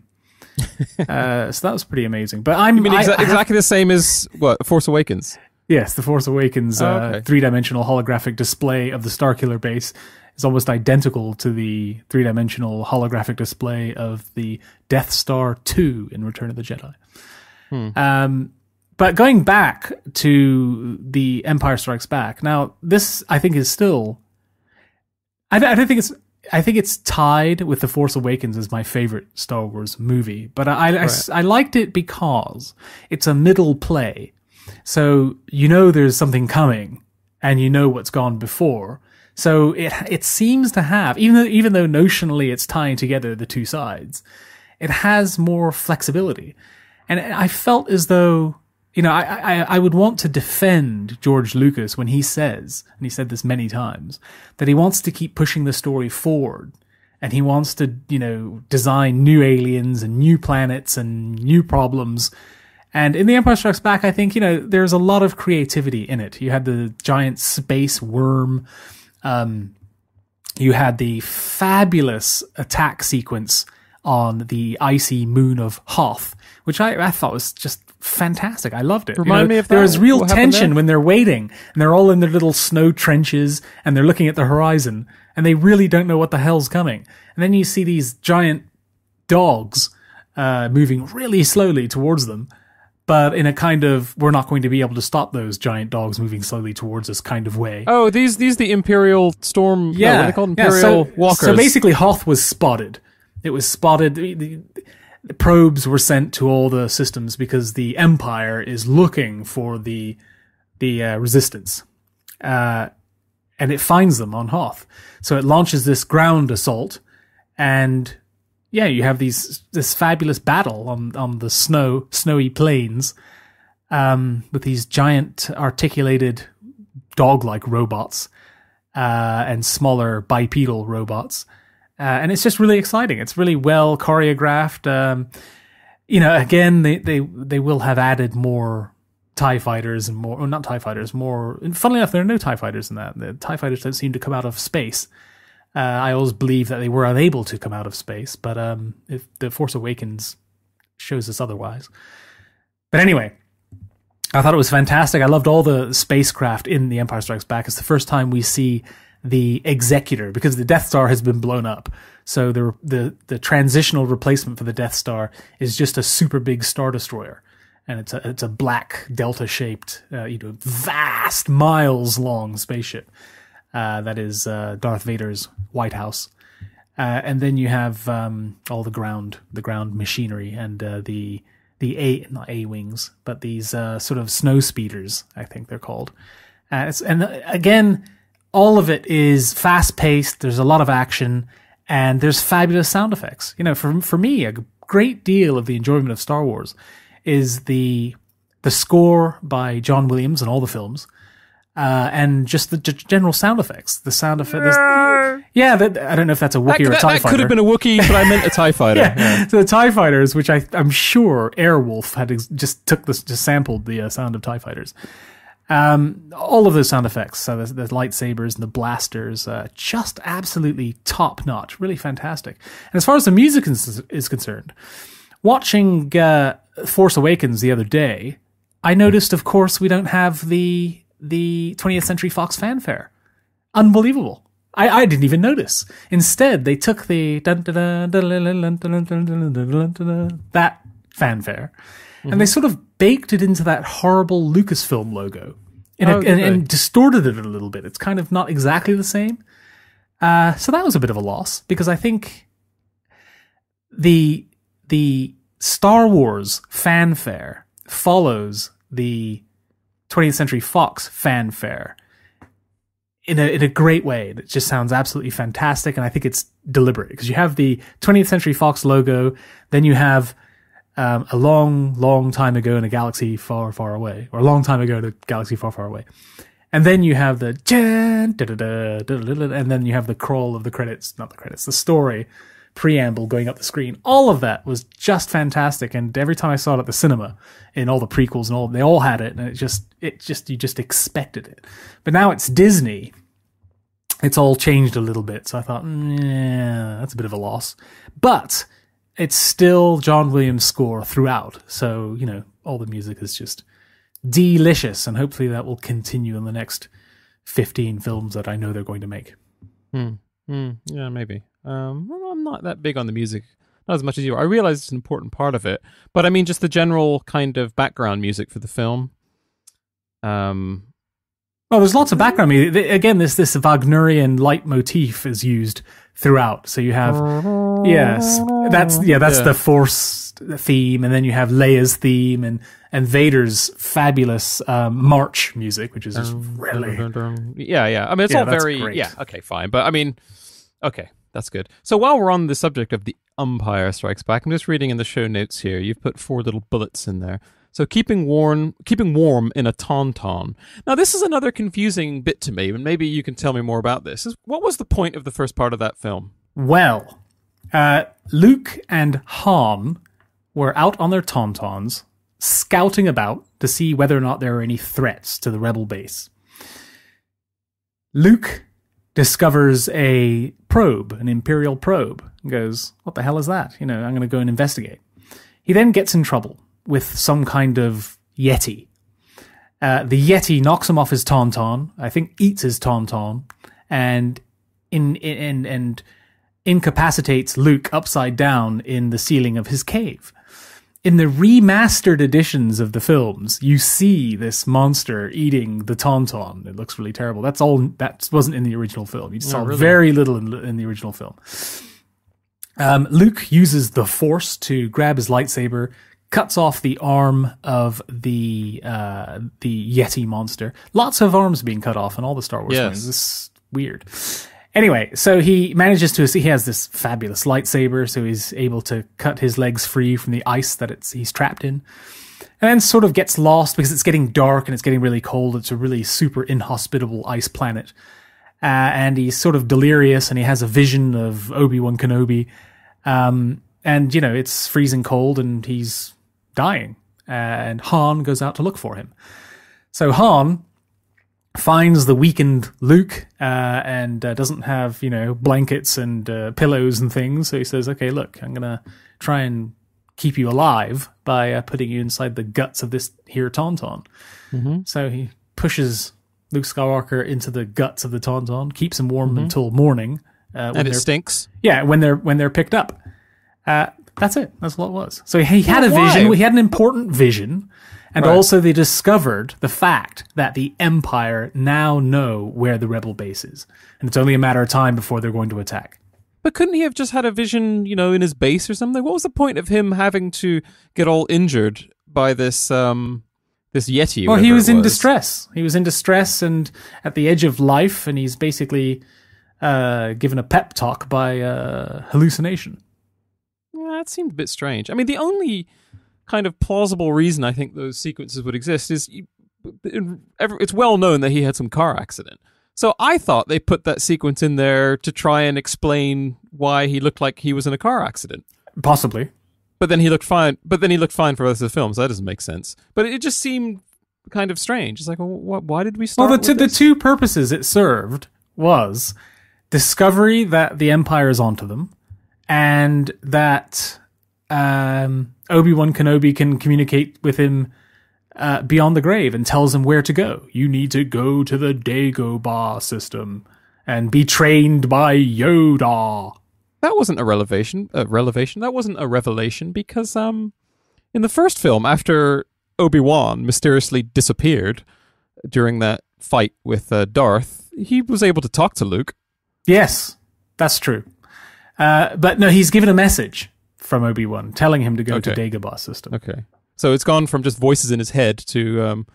B: uh, so that was pretty amazing. But I'm
A: you mean exa-
B: I, I
A: exactly
B: have,
A: the same as what Force Awakens?
B: Yes, the Force Awakens
A: oh,
B: uh,
A: okay.
B: three-dimensional holographic display of the Starkiller base is almost identical to the three-dimensional holographic display of the Death Star two in Return of the Jedi. Hmm. Um, but going back to the Empire Strikes Back, now this I think is still, I, I don't think it's, I think it's tied with The Force Awakens as my favorite Star Wars movie. But I, right. I, I liked it because it's a middle play. So you know there's something coming, and you know what's gone before. So it it seems to have, even though even though notionally it's tying together the two sides, it has more flexibility. And I felt as though, you know, I, I I would want to defend George Lucas when he says, and he said this many times, that he wants to keep pushing the story forward, and he wants to, you know, design new aliens and new planets and new problems. And in The Empire Strikes Back, I think, you know, there's a lot of creativity in it. You had the giant space worm. Um, you had the fabulous attack sequence on the icy moon of Hoth, which I, I thought was just fantastic. I loved it.
A: Remind
B: you know,
A: me of that.
B: There was real
A: what
B: tension when they're waiting, and they're all in their little snow trenches, and they're looking at the horizon, and they really don't know what the hell's coming. And then you see these giant dogs uh, moving really slowly towards them, but in a kind of, we're not going to be able to stop those giant dogs moving slowly towards us kind of way.
A: Oh, these these the Imperial Storm,
B: yeah.
A: no, what are they called? Imperial
B: yeah, so,
A: Walkers.
B: So basically Hoth was spotted. It was spotted, the, the, the probes were sent to all the systems because the Empire is looking for the the uh, resistance, uh, and it finds them on Hoth. So it launches this ground assault, and yeah, you have these this fabulous battle on on the snow snowy plains, um, with these giant articulated dog-like robots uh, and smaller bipedal robots. Uh, and it's just really exciting. It's really well choreographed. Um, you know, again, they, they, they will have added more TIE fighters and more, or not TIE fighters, more, and funnily enough, there are no TIE fighters in that. The TIE fighters don't seem to come out of space. Uh, I always believe that they were unable to come out of space, but um, if The Force Awakens shows us otherwise. But anyway, I thought it was fantastic. I loved all the spacecraft in The Empire Strikes Back. It's the first time we see the Executor, because the Death Star has been blown up. So the the the transitional replacement for the Death Star is just a super big Star Destroyer, and it's a it's a black delta shaped, uh, you know, vast miles long spaceship. Uh, that is uh, Darth Vader's White House, uh, and then you have um, all the ground the ground machinery and uh, the the A not A wings, but these uh, sort of snow speeders, I think they're called. Uh, it's, and uh, again, all of it is fast paced. There's a lot of action, and there's fabulous sound effects. You know, for for me, a great deal of the enjoyment of Star Wars is the the score by John Williams in all the films, uh, and just the g- general sound effects. The sound effects. Yeah, that, I don't know if that's a Wookiee
A: that,
B: or a
A: that,
B: TIE
A: that
B: fighter.
A: could have been a Wookiee, but I meant a TIE fighter.
B: yeah.
A: Yeah.
B: So the TIE fighters, which I, I'm sure Airwolf had ex- just took this, just sampled the uh, sound of TIE fighters. Um, all of those sound effects, so the, the lightsabers and the blasters, uh, just absolutely top notch, really fantastic. And as far as the music is, is concerned, watching uh, Force Awakens the other day, I noticed, of course, we don't have the the twentieth Century Fox fanfare. Unbelievable. I, I didn't even notice. Instead, they took the that fanfare, mm-hmm. and they sort of baked it into that horrible Lucasfilm logo in a,
A: oh,
B: and, and distorted it a little bit. It's kind of not exactly the same. Uh, so that was a bit of a loss, because I think the the Star Wars fanfare follows the twentieth Century Fox fanfare in a in a great way. It just sounds absolutely fantastic, and I think it's deliberate, because you have the twentieth Century Fox logo, then you have um, a long, long time ago in a galaxy far, far away, or a long time ago in a galaxy far, far away, and then you have the and then you have the crawl of the credits, not the credits, the story preamble going up the screen. All of that was just fantastic, and every time I saw it at the cinema, in all the prequels and all, they all had it, and it just, it just, you just expected it. But now it's Disney. It's all changed a little bit, so I thought, yeah, that's a bit of a loss. But it's still John Williams' score throughout, so, you know, all the music is just delicious, and hopefully that will continue in the next fifteen films that I know they're going to make.
A: Hmm. Mm, yeah, maybe. Um, well, I'm not that big on the music, not as much as you are. I realize it's an important part of it, but I mean, just the general kind of background music for the film. Um,
B: oh, there's lots of background music. Again, this this Wagnerian leitmotif is used throughout. So you have, yes, that's yeah, that's yeah. the Force theme, and then you have Leia's theme, and and Vader's fabulous um, march music, which is just really,
A: yeah, yeah. I mean, it's
B: yeah,
A: all very,
B: great.
A: yeah, okay, fine, but I mean, okay. That's good. So while we're on the subject of The Empire Strikes Back, I'm just reading in the show notes here. You've put four little bullets in there. So keeping warm, keeping warm in a tauntaun. Now this is another confusing bit to me, and maybe you can tell me more about this. What was the point of the first part of that film?
B: Well, uh, Luke and Han were out on their tauntauns, scouting about to see whether or not there are any threats to the rebel base. Luke discovers a probe, an Imperial probe, and goes, what the hell is that? You know, I'm going to go and investigate. He then gets in trouble with some kind of Yeti. Uh, the Yeti knocks him off his tauntaun, I think eats his tauntaun, and in, in, and incapacitates Luke upside down in the ceiling of his cave. In the remastered editions of the films, you see this monster eating the tauntaun. It looks really terrible. That's all. That wasn't in the original film. You saw
A: oh, really?
B: very little in, in the original film. Um, Luke uses the Force to grab his lightsaber, cuts off the arm of the uh, the Yeti monster. Lots of arms being cut off in all the Star Wars
A: Yes.
B: films. This is weird. Anyway, so he manages to, he has this fabulous lightsaber, so he's able to cut his legs free from the ice that it's he's trapped in. And then sort of gets lost because it's getting dark and it's getting really cold. It's a really super inhospitable ice planet. Uh, and he's sort of delirious and he has a vision of Obi-Wan Kenobi. Um, and, you know, it's freezing cold and he's dying. Uh, and Han goes out to look for him. So Han finds the weakened Luke uh, and uh, doesn't have, you know, blankets and uh, pillows and things. So he says, okay, look, I'm going to try and keep you alive by uh, putting you inside the guts of this here Tauntaun. Mm-hmm. So he pushes Luke Skywalker into the guts of the Tauntaun, keeps him warm mm-hmm. until morning. Uh, when
A: and it stinks.
B: Yeah, when they're when they're picked up. Uh, that's it. That's what it was. So he had
A: well,
B: a vision.
A: why?
B: He had an important vision. And
A: right.
B: also they discovered the fact that the Empire now know where the rebel base is. And it's only a matter of time before they're going to attack.
A: But couldn't he have just had a vision, you know, in his base or something? What was the point of him having to get all injured by this um, this Yeti?
B: Well, he was,
A: was
B: in distress. He was in distress and at the edge of life, and he's basically uh, given a pep talk by uh, hallucination.
A: Yeah, that seemed a bit strange. I mean, the only kind of plausible reason I think those sequences would exist is you, it's well known that he had some car accident. So I thought they put that sequence in there to try and explain why he looked like he was in a car accident.
B: Possibly.
A: But then he looked fine. But then he looked fine for the rest of the film, so that doesn't make sense. But it just seemed kind of strange. It's like, well, wh- why did we start
B: Well, the,
A: with
B: t- the
A: this?
B: two purposes it served was discovery that the Empire is onto them, and that um, Obi-Wan Kenobi can communicate with him Uh, beyond the grave and tells him where to go. You need to go to the Dagobah system and be trained by Yoda.
A: That wasn't a revelation. A revelation. That wasn't a revelation because um, in the first film, after Obi-Wan mysteriously disappeared during that fight with uh, Darth, he was able to talk to Luke.
B: Yes, that's true. Uh, but no, he's given a message from Obi-Wan telling him to go
A: Okay.
B: to Dagobah system.
A: Okay. So it's gone from just voices in his head to um,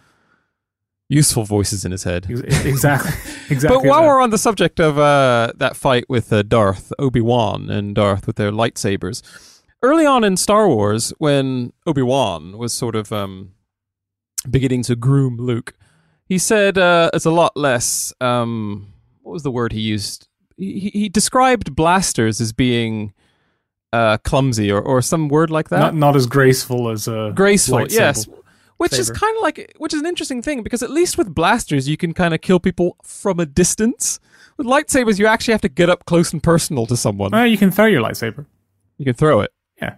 A: useful voices in his head.
B: Exactly. exactly.
A: But while
B: that.
A: we're on the subject of uh, that fight with uh, Darth, Obi-Wan and Darth with their lightsabers, early on in Star Wars, when Obi-Wan was sort of um, beginning to groom Luke, he said uh, it's a lot less... Um, what was the word he used? He, he described blasters as being... Uh, clumsy or, or some word like that.
B: Not not as graceful as a
A: graceful,
B: lightsaber.
A: yes. Which is
B: Saber.
A: kind of like, which is an interesting thing because at least with blasters you can kind of kill people from a distance. With lightsabers you actually have to get up close and personal to someone.
B: Well, you can throw your lightsaber.
A: You can throw it.
B: Yeah.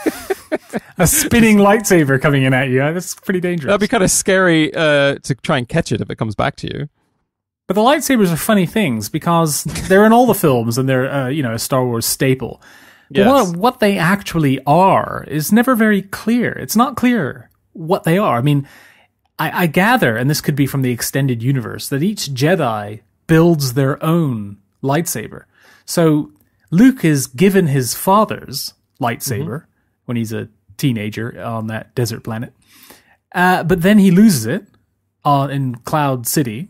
B: A spinning lightsaber coming in at you. That's pretty dangerous.
A: That'd be kind of scary uh, to try and catch it if it comes back to you.
B: But the lightsabers are funny things because they're in all the films and they're uh, you know a Star Wars staple. But
A: Yes.
B: what, what they actually are is never very clear. It's not clear what they are. I mean, I, I gather, and this could be from the extended universe, that each Jedi builds their own lightsaber. So Luke is given his father's lightsaber mm-hmm. when he's a teenager on that desert planet. Uh, but then he loses it on, in Cloud City,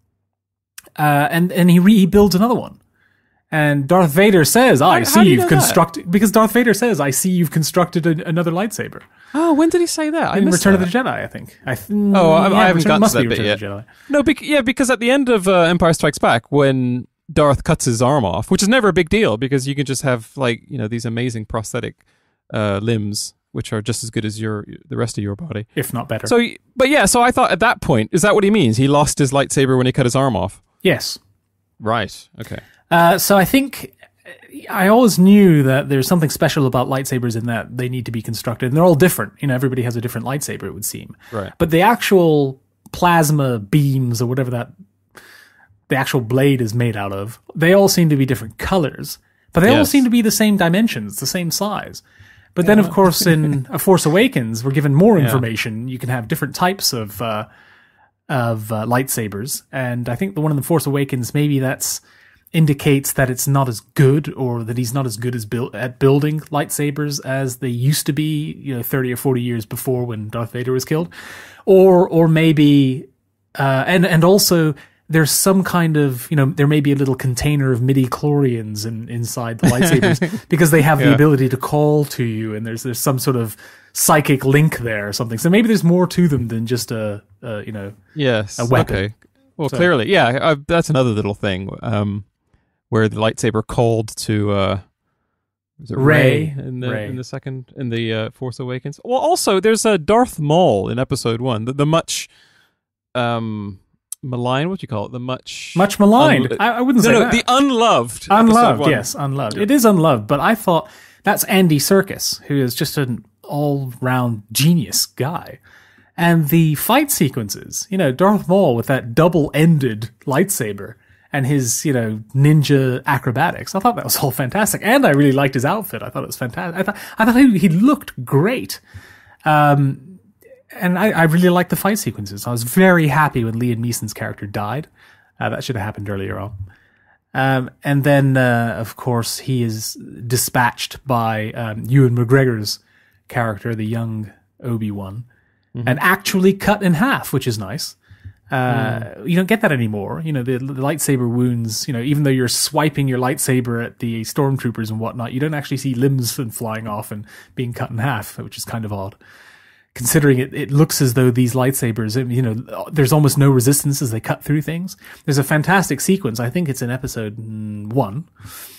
B: uh, and, and he rebuilds another one. And Darth Vader says, I
A: How-
B: see
A: how do you
B: you've
A: know that?
B: constructed... Because Darth Vader says, I see you've constructed a, another lightsaber.
A: Oh, when did he say that? I
B: In
A: missed
B: Return
A: that.
B: of the Jedi, I think. I th-
A: Oh, I,
B: yeah,
A: I haven't
B: Return,
A: gotten
B: must
A: to that
B: be
A: bit
B: Return
A: yet.
B: of the Jedi.
A: No, bec- yeah, because at the end of uh, Empire Strikes Back, when Darth cuts his arm off, which is never a big deal because you can just have like you know these amazing prosthetic uh, limbs, which are just as good as your the rest of your body,
B: If not better.
A: So, but yeah, so I thought at that point, is that what he means? He lost his lightsaber when he cut his arm off.
B: Yes.
A: Right. Okay.
B: Uh, so I think... I always knew that there's something special about lightsabers in that they need to be constructed. And they're all different. You know, everybody has a different lightsaber, it would seem.
A: Right.
B: But the actual plasma beams or whatever that the actual blade is made out of, they all seem to be different colors. But they all
A: Yes.
B: seem to be the same dimensions, the same size. But then, of course, in A Force Awakens, we're given more information. You can have different types of uh, of uh, lightsabers. And I think the one in The Force Awakens, maybe that's indicates that it's not as good, or that he's not as good as build, at building lightsabers as they used to be, you know, thirty or forty years before when Darth Vader was killed. Or, or maybe, uh, and, and also there's some kind of, you know, there may be a little container of midi-chlorians in, inside the lightsabers because they have yeah. the ability to call to you, and there's, there's some sort of psychic link there or something. So maybe there's more to them than just a, a you know,
A: yes.
B: a weapon.
A: Okay. Well,
B: So-
A: clearly, yeah, uh, that's another little thing. Um, where the lightsaber called to uh was it
B: Rey.
A: Rey in the
B: Rey.
A: in the second in the uh, Force Awakens. Well, also there's a Darth Maul in Episode One, the, the much um maligned, what do you call it? The much
B: Much maligned.
A: unlo-
B: I, I wouldn't
A: no,
B: say
A: no,
B: that.
A: the unloved, Episode
B: Unloved,
A: One.
B: yes, unloved. It is unloved, but I thought that's Andy Serkis, who is just an all-round genius guy. And the fight sequences, you know, Darth Maul with that double-ended lightsaber and his, you know, ninja acrobatics, I thought that was all fantastic. And I really liked his outfit. I thought it was fantastic. I thought, I thought he, he looked great. Um, and I, I really liked the fight sequences. I was very happy when Liam Neeson's character died. Uh, that should have happened earlier on. Um, and then, uh, of course, he is dispatched by um, Ewan McGregor's character, the young Obi-Wan, mm-hmm. and actually cut in half, which is nice. Uh, mm. You don't get that anymore. You know, the, the lightsaber wounds, you know, even though you're swiping your lightsaber at the stormtroopers and whatnot, you don't actually see limbs and flying off and being cut in half, which is kind of odd. Considering it, it looks as though these lightsabers, you know, there's almost no resistance as they cut through things. There's a fantastic sequence, I think it's in episode one,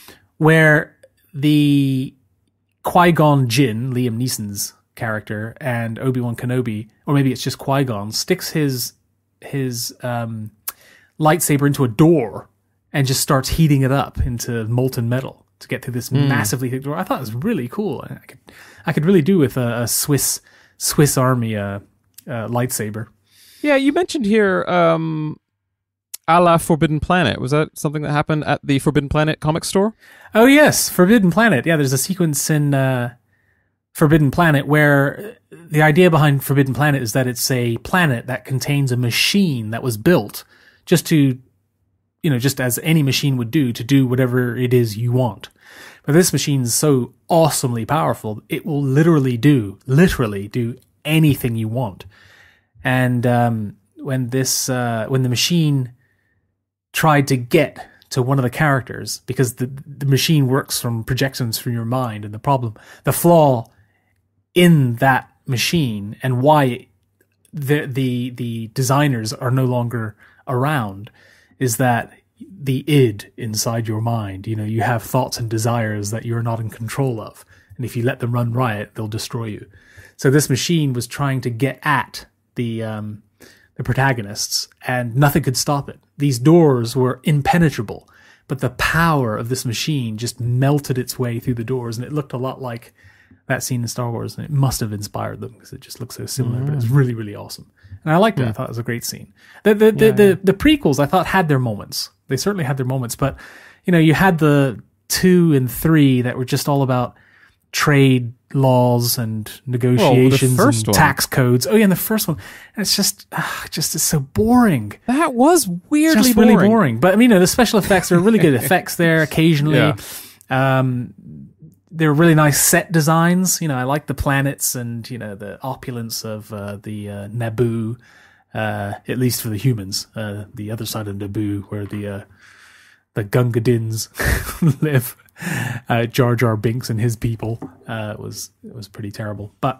B: where the Qui-Gon Jinn, Liam Neeson's character, and Obi-Wan Kenobi, or maybe it's just Qui-Gon, sticks his his um, lightsaber into a door and just starts heating it up into molten metal to get through this mm. massively thick door. I thought it was really cool. I could, I could really do with a, a Swiss Swiss Army uh, uh, lightsaber.
A: Yeah, you mentioned here um, a la Forbidden Planet. Was that something that happened at the Forbidden Planet comic store?
B: Oh yes, Forbidden Planet. Yeah, there's a sequence in uh, Forbidden Planet where the idea behind Forbidden Planet is that it's a planet that contains a machine that was built just to, you know, just as any machine would do, to do whatever it is you want. But this machine is so awesomely powerful, it will literally do, literally do anything you want. And um, when this, uh, when the machine tried to get to one of the characters, because the the machine works from projections from your mind, and the problem, the flaw in that machine, and why the the the designers are no longer around, is that the id inside your mind, you know, you have thoughts and desires that you're not in control of, and if you let them run riot, they'll destroy you. So this machine was trying to get at the um the protagonists, and nothing could stop it. These doors were impenetrable, but the power of this machine just melted its way through the doors, and it looked a lot like that scene in Star Wars, and it must have inspired them because it just looks so similar, mm. but it's really, really awesome. And I liked it. Yeah. I thought it was a great scene. The the, the, yeah, the, yeah. the prequels, I thought, had their moments. They certainly had their moments, but, you know, you had the two and three that were just all about trade laws and negotiations
A: well,
B: and
A: one.
B: tax codes. Oh yeah, and the first one, and it's just, uh, just is so boring.
A: That was weirdly
B: just
A: boring.
B: really boring. But I mean, you know, the special effects, there are really good effects there occasionally.
A: Yeah.
B: Um, there are really nice set designs. You know, I like the planets and, you know, the opulence of uh, the uh, Naboo, uh, at least for the humans. Uh, the other side of Naboo, where the uh, the Gunga Dinns live. Uh, Jar Jar Binks and his people uh, was was pretty terrible, but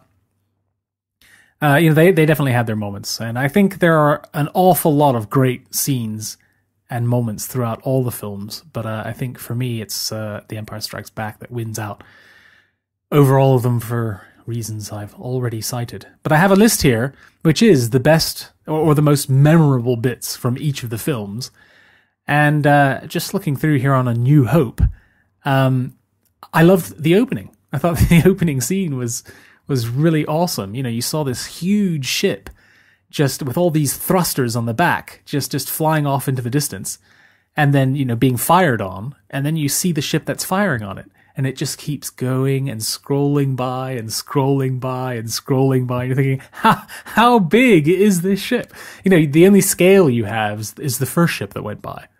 B: uh, you know, they they definitely had their moments, and I think there are an awful lot of great scenes and moments throughout all the films. But uh, I think for me, it's uh, The Empire Strikes Back that wins out over all of them for reasons I've already cited. But I have a list here, which is the best or, or the most memorable bits from each of the films, and uh, just looking through here on A New Hope. Um, I loved the opening. I thought the opening scene was was really awesome. You know, you saw this huge ship just with all these thrusters on the back, just just flying off into the distance, and then, you know, being fired on, and then you see the ship that's firing on it, and it just keeps going and scrolling by and scrolling by and scrolling by. And you're thinking, how, how big is this ship? You know, the only scale you have is, is the first ship that went by.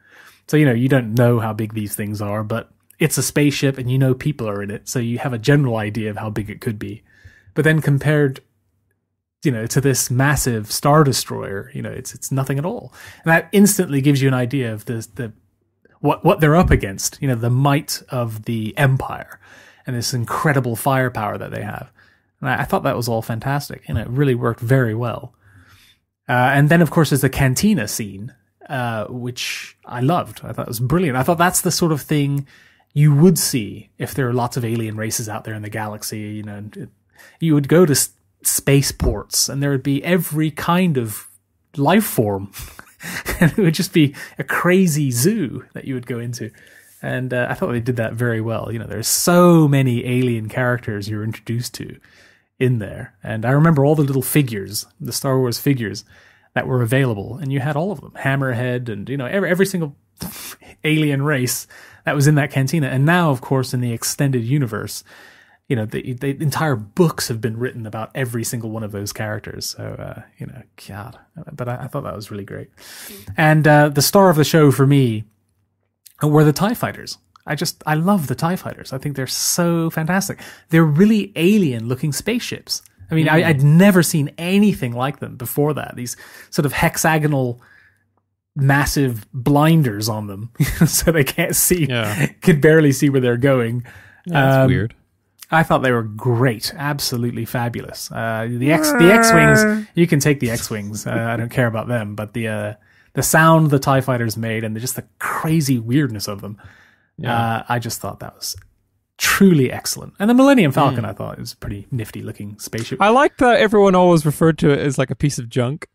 B: So, you know, you don't know how big these things are, but it's a spaceship and you know people are in it. So you have a general idea of how big it could be. But then compared, you know, to this massive Star Destroyer, you know, it's it's nothing at all. And that instantly gives you an idea of the, the what what they're up against, you know, the might of the Empire and this incredible firepower that they have. And I, I thought that was all fantastic. You know, it really worked very well. Uh, and then, of course, there's the cantina scene, uh, which I loved. I thought it was brilliant. I thought that's the sort of thing you would see if there are lots of alien races out there in the galaxy. You know, it, you would go to s- spaceports and there would be every kind of life form. And it would just be a crazy zoo that you would go into. And uh, I thought they did that very well. You know, there's so many alien characters you're introduced to in there. And I remember all the little figures, the Star Wars figures that were available. And you had all of them. Hammerhead and, you know, every, every single alien race that was in that cantina. And now, of course, in the extended universe, you know, the, the entire books have been written about every single one of those characters. So, uh, you know, God. But I, I thought that was really great. And uh, the star of the show for me were the TIE fighters. I just, I love the TIE fighters. I think they're so fantastic. They're really alien-looking spaceships. I mean, mm. I, I'd never seen anything like them before that. These sort of hexagonal, massive blinders on them, so they can't see, yeah. can barely see where they're going.
A: Yeah, that's um, weird.
B: I thought they were great, absolutely fabulous. Uh, the X, the X-wings, you can take the X-wings. Uh, I don't care about them, but the uh, the sound the TIE fighters made and the, just the crazy weirdness of them, yeah. uh, I just thought that was truly excellent. And the Millennium Falcon, mm. I thought it was a pretty nifty looking spaceship.
A: I like that everyone always referred to it as like a piece of junk.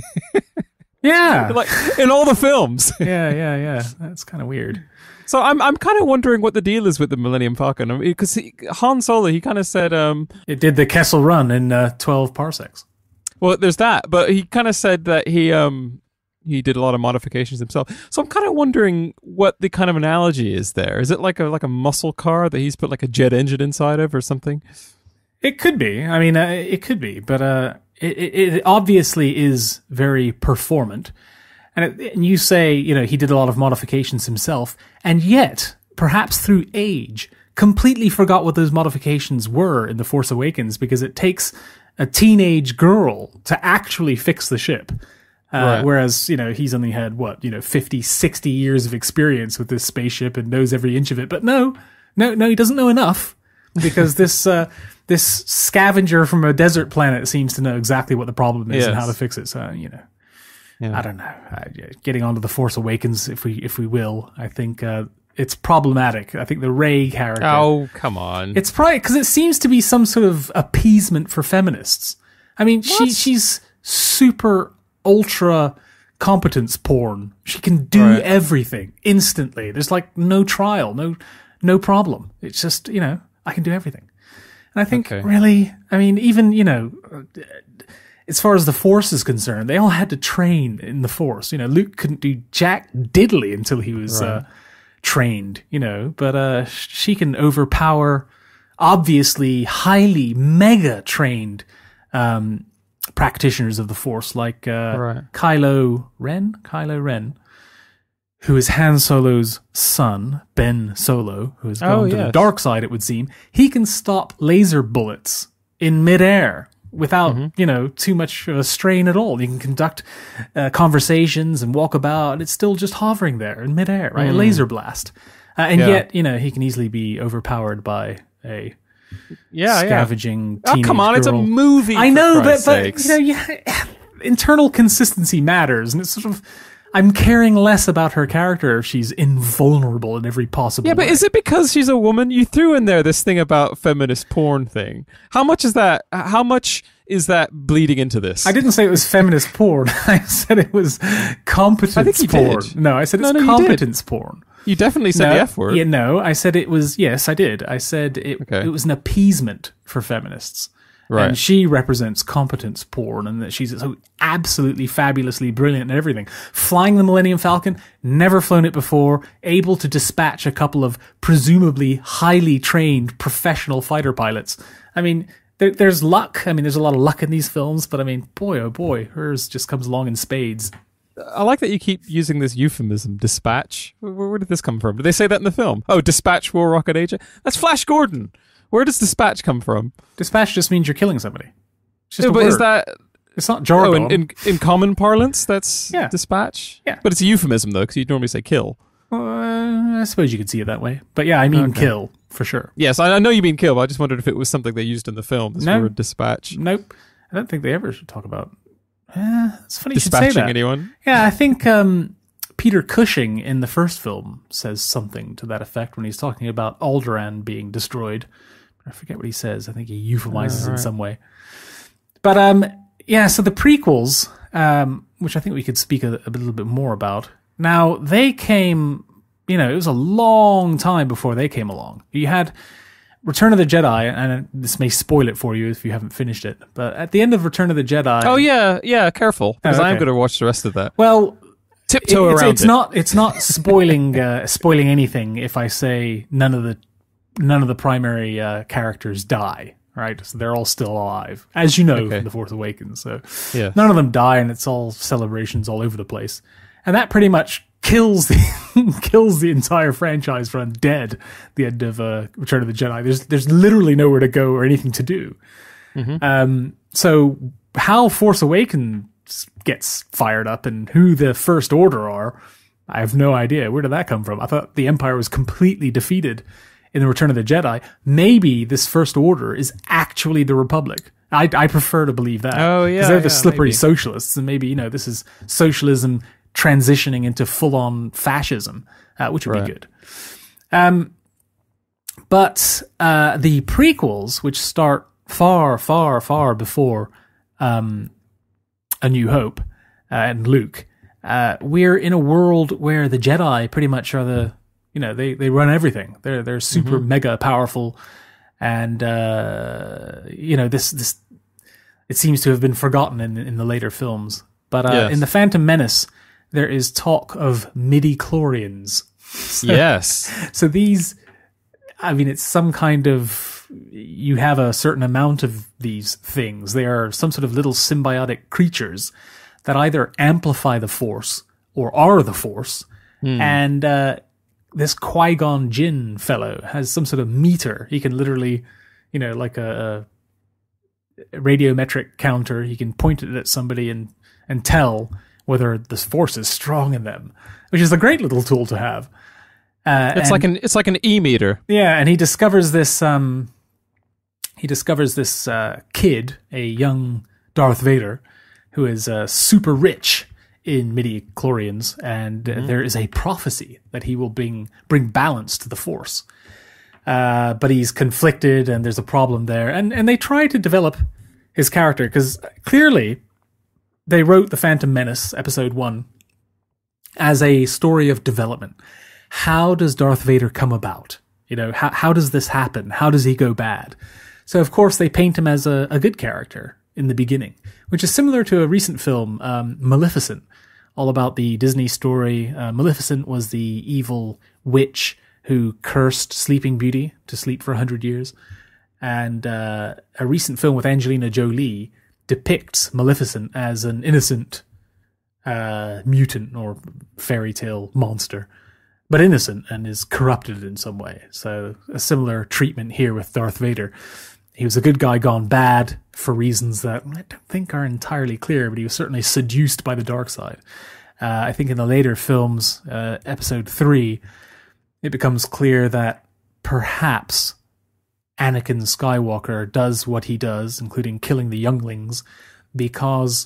B: Yeah,
A: like in all the films.
B: yeah, yeah, yeah. That's kind of weird.
A: So I'm I'm kind of wondering what the deal is with the Millennium Falcon, because I mean, Han Solo, he kind of said um,
B: it did the Kessel Run in uh, twelve parsecs.
A: Well, there's that, but he kind of said that he um he did a lot of modifications himself. So I'm kind of wondering what the kind of analogy is there. Is it like a like a muscle car that he's put like a jet engine inside of or something?
B: It could be. I mean, uh, it could be, but uh, it, it obviously is very performant. And, it, and you say, you know, he did a lot of modifications himself, and yet, perhaps through age, completely forgot what those modifications were in The Force Awakens, because it takes a teenage girl to actually fix the ship. Uh, right. Whereas, you know, he's only had, what, you know, fifty, sixty years of experience with this spaceship and knows every inch of it. But no, no, no, he doesn't know enough, because this uh, this scavenger from a desert planet seems to know exactly what the problem is yes. and how to fix it. So, you know. Yeah. I don't know. Uh, getting onto the Force Awakens, if we if we will, I think uh, it's problematic. I think the Rey character.
A: Oh, come on!
B: It's probably because it seems to be some sort of appeasement for feminists. I mean, what? she she's super ultra competence porn. She can do right. everything instantly. There's like no trial, no no problem. It's just, you know, I can do everything. And I think okay. really, I mean, even, you know. As far as the Force is concerned, they all had to train in the Force. You know, Luke couldn't do jack diddly until he was right. uh, trained, you know, but uh, she can overpower obviously highly mega trained um, practitioners of the Force like uh, right. Kylo Ren, Kylo Ren, who is Han Solo's son, Ben Solo, who has gone
A: oh,
B: to
A: yes.
B: the dark side, it would seem. He can stop laser bullets in midair without, mm-hmm. you know, too much of a strain at all. You can conduct uh, conversations and walk about, and it's still just hovering there in midair, right? Mm. A laser blast. Uh, and yeah. yet, you know, he can easily be overpowered by a
A: yeah,
B: scavenging
A: yeah.
B: teenage
A: Oh, come on,
B: girl.
A: It's a movie,
B: I know, but, but
A: sakes.
B: you know, yeah, internal consistency matters, and it's sort of... I'm caring less about her character if she's invulnerable in every possible
A: Yeah, but
B: way.
A: is it because she's a woman? You threw in there this thing about feminist porn thing. How much is that? How much is that bleeding into this?
B: I didn't say it was feminist porn. I said it was competence
A: I think you
B: porn.
A: did.
B: No, I said it's
A: no, no,
B: competence porn.
A: You definitely said
B: no,
A: the F word.
B: Yeah, no, I said it was, yes, I did. I said it,
A: okay.
B: it was an appeasement for feminists.
A: Right.
B: And she represents competence porn, and that she's so absolutely fabulously brilliant and everything. Flying the Millennium Falcon, never flown it before, able to dispatch a couple of presumably highly trained professional fighter pilots. I mean, there, there's luck. I mean, there's a lot of luck in these films, but I mean, boy, oh boy, hers just comes along in spades.
A: I like that you keep using this euphemism, dispatch. Where, where did this come from? Did they say that in the film? Oh, dispatch War Rocket Agent? That's Flash Gordon. Where does dispatch come from?
B: Dispatch just means you're killing somebody. It's just
A: Yeah,
B: a
A: but
B: word.
A: is that...
B: It's not jargon.
A: Oh, in, in, in common parlance, that's
B: Yeah.
A: dispatch?
B: Yeah.
A: But it's a euphemism, though, because you'd normally say kill.
B: Uh, I suppose you could see it that way. But yeah, I mean
A: Okay.
B: kill, for sure.
A: Yes, I, I know you mean kill, but I just wondered if it was something they used in the film, this
B: No.
A: word dispatch.
B: Nope. I don't think they ever should talk about... Uh, it's funny you should
A: Dispatching
B: say that.
A: anyone?
B: Yeah, I think um, Peter Cushing in the first film says something to that effect when he's talking about Alderaan being destroyed. I forget what he says. I think he euphemizes
A: Oh, right.
B: in some way. But um, yeah, so the prequels, um, which I think we could speak a, a little bit more about. Now, they came, you know, it was a long time before they came along. You had Return of the Jedi, and this may spoil it for you if you haven't finished it, but at the end of Return of the Jedi...
A: Oh, yeah, yeah, careful, because
B: Oh,
A: I am
B: okay.
A: going to watch the rest of that.
B: Well...
A: Tiptoe
B: it's,
A: around
B: it's
A: it.
B: not it's not spoiling uh, spoiling anything if I say none of the none of the primary uh, characters die, right? So they're all still alive, as you know
A: Okay.
B: from The Force Awakens. So
A: Yeah.
B: none of them die, and it's all celebrations all over the place, and that pretty much kills the kills the entire franchise from dead. The end of uh, Return of the Jedi. There's there's literally nowhere to go or anything to do.
A: Mm-hmm.
B: Um, so how Force Awakens gets fired up and who the First Order are, I have no idea. Where did that come from? I thought the Empire was completely defeated in the Return of the Jedi. Maybe this First Order is actually the Republic. I, I prefer to believe that.
A: Oh, yeah,
B: Because they're the
A: yeah,
B: slippery
A: maybe.
B: socialists, and maybe, you know, this is socialism transitioning into full-on fascism, uh, which would
A: Right.
B: be good. Um, but uh, the prequels, which start far, far, far before um, A New Hope uh, and Luke, uh, we're in a world where the Jedi pretty much are the, you know, they, they run everything. They're they're super
A: Mm-hmm.
B: mega powerful, and uh, you know this this it seems to have been forgotten in in the later films. But uh,
A: Yes.
B: in the Phantom Menace, there is talk of midi-chlorians.
A: Yes.
B: So these, I mean, it's some kind of, you have a certain amount of these things. They are some sort of little symbiotic creatures that either amplify the Force or are the Force. And uh, this Qui-Gon Jinn fellow has some sort of meter. He can literally, you know, like a, a radiometric counter. He can point it at somebody and, and tell whether the Force is strong in them, which is a great little tool to have. Uh,
A: It's
B: and-
A: like an it's like an e-meter.
B: yeah, and he discovers this. Um, he discovers this uh, kid, a young Darth Vader, who is uh, super rich in midi-chlorians, and uh, there is a prophecy that he will bring bring balance to the Force. Uh, but he's conflicted, and there's a problem there, and and they try to develop his character because clearly they wrote the Phantom Menace Episode One as a story of development. How does Darth Vader come about? You know, how how does this happen? How does he go bad? So, of course, they paint him as a, a good character in the beginning, which is similar to a recent film, um, Maleficent, all about the Disney story. Uh, Maleficent was the evil witch who cursed Sleeping Beauty to sleep for a hundred years. And uh, a recent film with Angelina Jolie depicts Maleficent as an innocent uh, mutant or fairy tale monster, but innocent and is corrupted in some way. So a similar treatment here with Darth Vader. He was a good guy gone bad for reasons that I don't think are entirely clear, but he was certainly seduced by the dark side. Uh, I think in the later films, uh, episode three, it becomes clear that perhaps Anakin Skywalker does what he does, including killing the younglings, because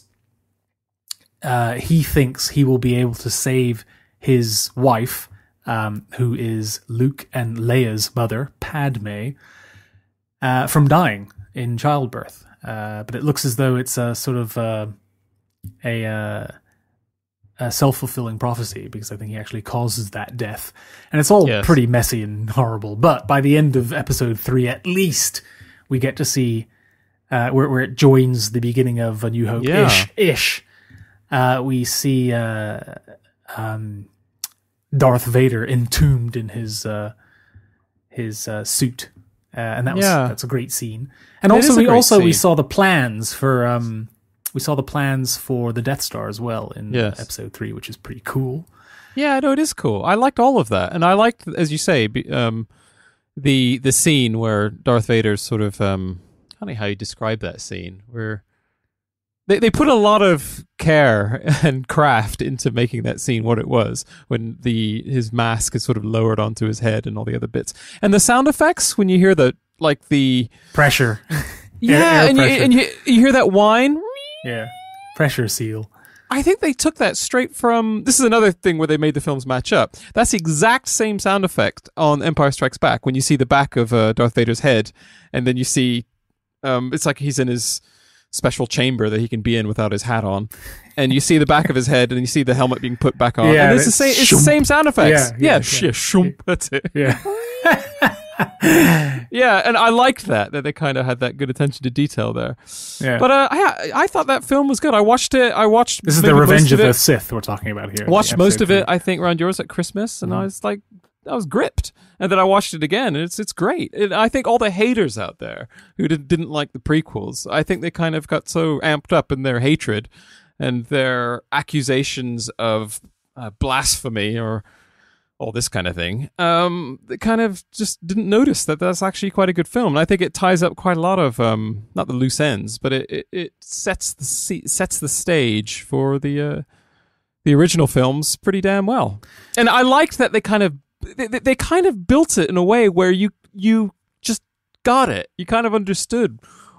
B: uh, he thinks he will be able to save his wife, um, who is Luke and Leia's mother, Padme, uh, from dying in childbirth. Uh, but it looks as though it's a sort of uh, a, uh, a self-fulfilling prophecy, because I think he actually causes that death. And it's all
A: Yes.
B: pretty messy and horrible. But by the end of episode three, at least, we get to see uh, where, where it joins the beginning of A New Hope.
A: Yeah.
B: Ish. Ish. Uh, we see uh, um, Darth Vader entombed in his uh, his uh, suit. Uh, and that was
A: Yeah.
B: that's a great scene. And
A: It
B: also
A: is a
B: we
A: great
B: also we
A: scene.
B: saw the plans for um we saw the plans for the Death Star as well in
A: Yes.
B: episode three, which is pretty cool.
A: Yeah, no, it is cool. I liked all of that, and I liked, as you say, be- um, the the scene where Darth Vader's sort of um, I don't know how you describe that scene where they they put a lot of care and craft into making that scene what it was when the his mask is sort of lowered onto his head and all the other bits, and the sound effects when you hear the like the
B: Pressure.
A: yeah,
B: Air- air
A: and, you,
B: pressure.
A: and you you hear that whine.
B: Yeah. Pressure seal.
A: I think they took that straight from... This is another thing where they made the films match up. That's the exact same sound effect on Empire Strikes Back when you see the back of uh, Darth Vader's head, and then you see... Um, it's like he's in his special chamber that he can be in without his hat on, and you see the back of his head, and you see the helmet being put back on.
B: Yeah,
A: and it's the same. It's the
B: shump.
A: same sound effects.
B: Yeah,
A: Yeah,
B: yeah,
A: sh-
B: yeah.
A: shump, that's it.
B: Yeah.
A: Yeah, and I liked that that they kind of had that good attention to detail there.
B: Yeah.
A: But uh, I I thought that film was good. I watched it. I watched.
B: This is
A: maybe
B: the
A: most
B: Revenge of
A: it.
B: the Sith we're talking about here.
A: Watched
B: the
A: most
B: episode
A: of it,
B: three.
A: I think, around yours at Christmas, and
B: Mm.
A: I was like, I was gripped. And then I watched it again, and it's it's great. And I think all the haters out there who did, didn't like the prequels, I think they kind of got so amped up in their hatred and their accusations of uh, blasphemy or all this kind of thing. Um, they kind of just didn't notice that that's actually quite a good film. And I think it ties up quite a lot of um, not the loose ends, but it it, it sets the se- sets the stage for the. Uh, the original films pretty damn well. And I liked that they kind of they, they kind of built it in a way where you you just got it. You kind of understood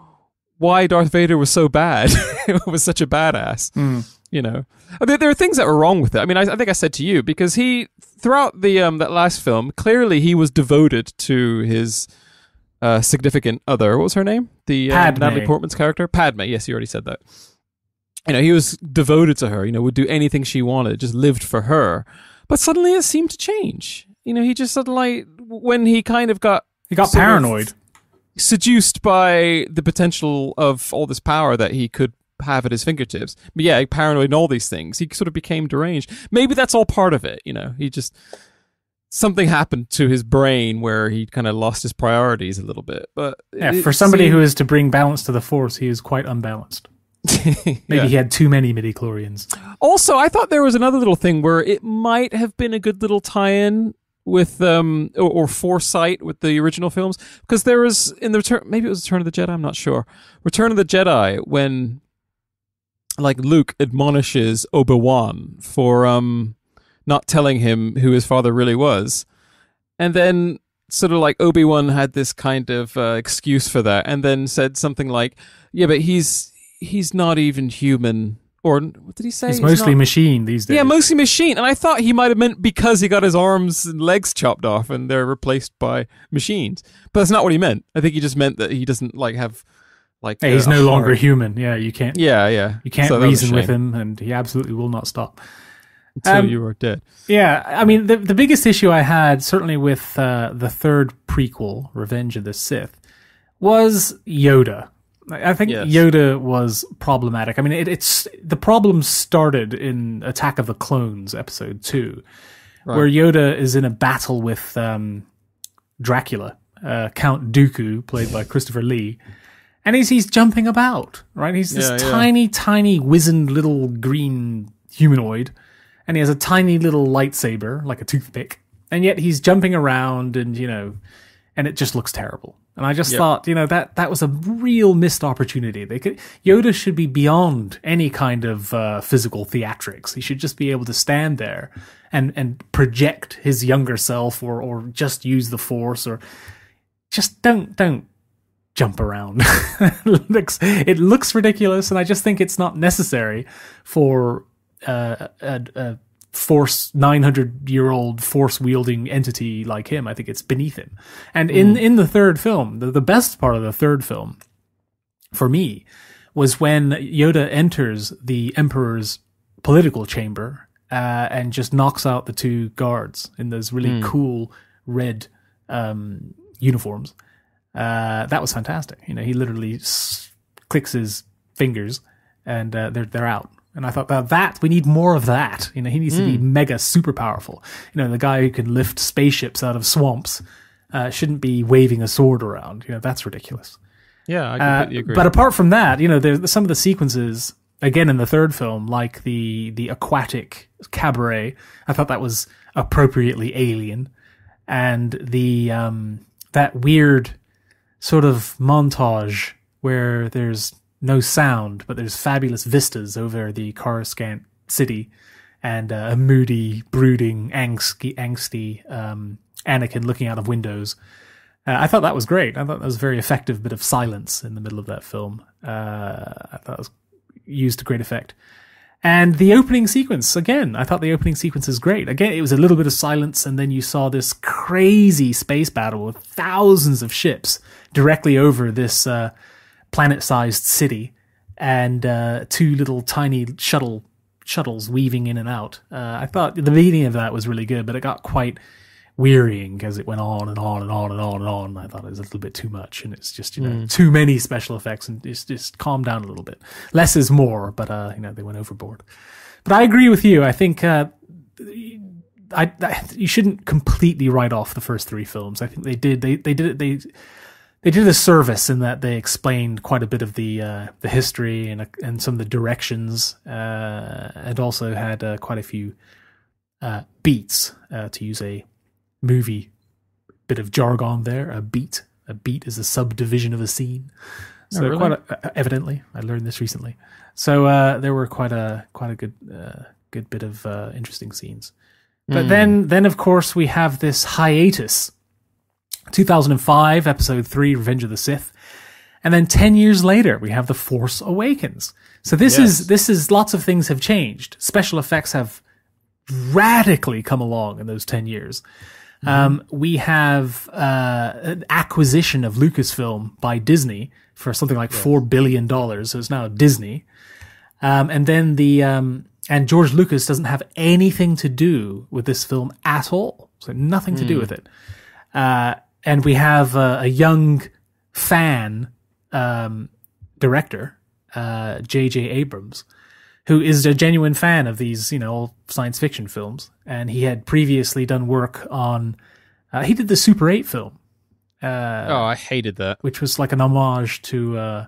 A: why Darth Vader was so bad. was such a badass.
B: Mm.
A: You know. There, there are things that were wrong with it. I mean, I, I think I said to you, because he throughout the um that last film, clearly he was devoted to his uh, significant other. What was her name? The uh,
B: Padme.
A: Natalie Portman's character? Padme. Yes, you already said that. You know, he was devoted to her, you know, would do anything she wanted, just lived for her. But suddenly it seemed to change. You know, he just suddenly, when he kind of got...
B: He got
A: sort of
B: paranoid.
A: seduced by the potential of all this power that he could have at his fingertips. But yeah, paranoid and all these things. He sort of became deranged. Maybe that's all part of it, you know. He just... Something happened to his brain where he kind of lost his priorities a little bit. But
B: Yeah,
A: it
B: for somebody
A: seemed-
B: who is to bring balance to the Force, he is quite unbalanced. Maybe
A: Yeah.
B: he had too many midi-chlorians.
A: Also, I thought there was another little thing where it might have been a good little tie-in with um or, or foresight with the original films, because there was in the return, maybe it was Return of the Jedi, I'm not sure. Return of the Jedi, when like Luke admonishes Obi-Wan for um not telling him who his father really was, and then sort of like Obi-Wan had this kind of uh, excuse for that, and then said something like, "Yeah, but he's." He's not even human," or what did he say?
B: He's
A: He's
B: mostly
A: not-
B: machine these days.
A: Yeah, mostly machine. And I thought he might have meant because he got his arms and legs chopped off and they're replaced by machines. But that's not what he meant. I think he just meant that he doesn't like have like.
B: Hey, he's
A: uh, a
B: no longer
A: heart.
B: human. Yeah, you can't.
A: Yeah, yeah.
B: You can't
A: So that was a
B: reason with
A: shame.
B: him, and he absolutely will not stop.
A: until
B: Um,
A: you were dead.
B: Yeah, I mean, the the biggest issue I had, certainly with uh, the third prequel, Revenge of the Sith, was Yoda. I think
A: Yes.
B: Yoda was problematic. I mean, it, it's the problem started in Attack of the Clones, Episode Two,
A: Right.
B: where Yoda is in a battle with um, Dracula, uh, Count Dooku, played by Christopher Lee, and he's he's jumping about. Right, he's this
A: Yeah, yeah.
B: tiny, tiny, wizened little green humanoid, and he has a tiny little lightsaber, like a toothpick, and yet he's jumping around, and you know, and it just looks terrible. And I just
A: Yep.
B: thought, you know, that that was a real missed opportunity. They could Yoda should be beyond any kind of uh, physical theatrics. He should just be able to stand there and and project his younger self, or or just use the Force, or just don't don't jump around. it looks it looks ridiculous, and I just think it's not necessary for uh, a, a Force nine hundred year old Force wielding entity like him. I think it's beneath him. And in in the third film, the, the best part of the third film for me was when Yoda enters the Emperor's political chamber uh, and just knocks out the two guards in those really cool red um, uniforms. Uh, that was fantastic. You know, he literally s- clicks his fingers and uh, they're they're out. And I thought, well, that, we need more of that. You know, he needs to be mega super powerful. You know, the guy who can lift spaceships out of swamps uh, shouldn't be waving a sword around. You know, that's ridiculous.
A: Yeah, I
B: Uh,
A: completely agree.
B: but apart from that, you know, there's some of the sequences again in the third film, like the the aquatic cabaret. I thought that was appropriately alien, and the um, that weird sort of montage where there's no sound, but there's fabulous vistas over the Coruscant city, and uh, a moody, brooding, angsty, angsty um, Anakin looking out of windows. Uh, I thought that was great. I thought that was a very effective bit of silence in the middle of that film. Uh, I thought it was used to great effect. And the opening sequence, again, I thought the opening sequence is great. Again, it was a little bit of silence, and then you saw this crazy space battle with thousands of ships directly over this uh, planet-sized city, and uh, two little tiny shuttle shuttles weaving in and out. Uh, I thought the beginning of that was really good, but it got quite wearying as it went on and on and on and on and on. I thought it was a little bit too much, and it's just, you know, mm. too many special effects, and just, just calm down a little bit. Less is more, but, uh, you know, they went overboard. But I agree with you. I think, uh, I, I, you shouldn't completely write off the first three films. I think they did, they, they did it, they, they did a service in that they explained quite a bit of the, uh, the history and, uh, and some of the directions, uh, and also had, uh, quite a few, uh, beats, uh, to use a movie bit of jargon there. A beat a beat is a subdivision of a scene, so oh, really? quite a, evidently I learned this recently. So uh there were quite a quite a good uh good bit of uh interesting scenes, but mm. then then of course we have this hiatus. Two thousand five, episode three, Revenge of the Sith, and then ten years later we have The Force Awakens. So this yes. is this is lots of things have changed. Special effects have radically come along in those ten years. Um, we have uh, an acquisition of Lucasfilm by Disney for something like four billion dollars. So it's now Disney. Um, and then the um, and George Lucas doesn't have anything to do with this film at all. So nothing to mm. do with it. Uh, and we have uh, a young fan um, director, uh, J J Abrams, who is a genuine fan of these, you know, old science fiction films. And he had previously done work on, uh, he did the Super eight film. Uh,
A: oh, I hated that.
B: Which was like an homage to, uh,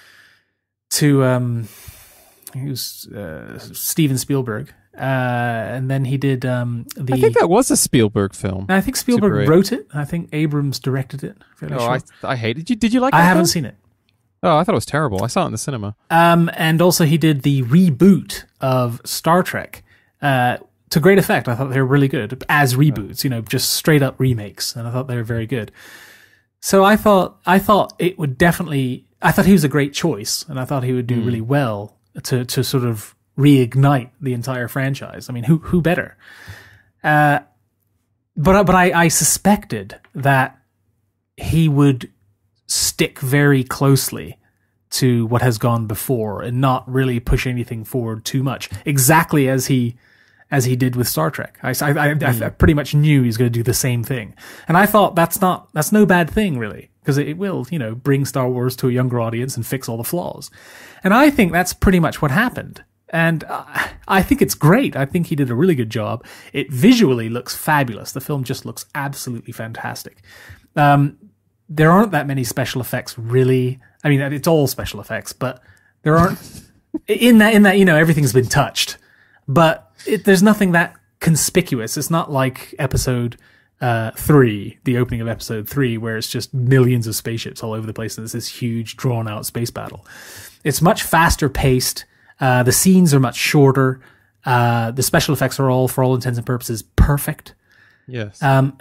B: to, um, he was, uh, Steven Spielberg. Uh, and then he did, um, the...
A: I think that was a Spielberg film.
B: I think Spielberg wrote it. I think Abrams directed it.
A: Oh, sure. I, I hated it. Did you, did you like it?
B: I
A: film?
B: haven't seen it.
A: Oh, I thought it was terrible. I saw it in the cinema.
B: Um, and also he did the reboot of Star Trek, uh, to great effect. I thought they were really good as reboots, you know, just straight up remakes. And I thought they were very good. So I thought, I thought it would definitely, I thought he was a great choice, and I thought he would do mm. really well to, to sort of reignite the entire franchise. I mean, who, who better? Uh, but, but I, I suspected that he would stick very closely to what has gone before and not really push anything forward too much, exactly as he as he did with Star Trek. I, I, I, mm. I pretty much knew he was going to do the same thing, and I thought that's not that's no bad thing really, because it will, you know, bring Star Wars to a younger audience and fix all the flaws. And I think that's pretty much what happened. And uh, I think it's great. I think he did a really good job. It visually looks fabulous. The film just looks absolutely fantastic. Um, There aren't that many special effects, really. I mean, it's all special effects, but there aren't in that. In that, you know, everything's been touched, but it, there's nothing that conspicuous. It's not like episode uh, three, the opening of episode three, where it's just millions of spaceships all over the place and it's this huge, drawn-out space battle. It's much faster paced. Uh, the scenes are much shorter. Uh, the special effects are all, for all intents and purposes, perfect.
A: Yes.
B: Um,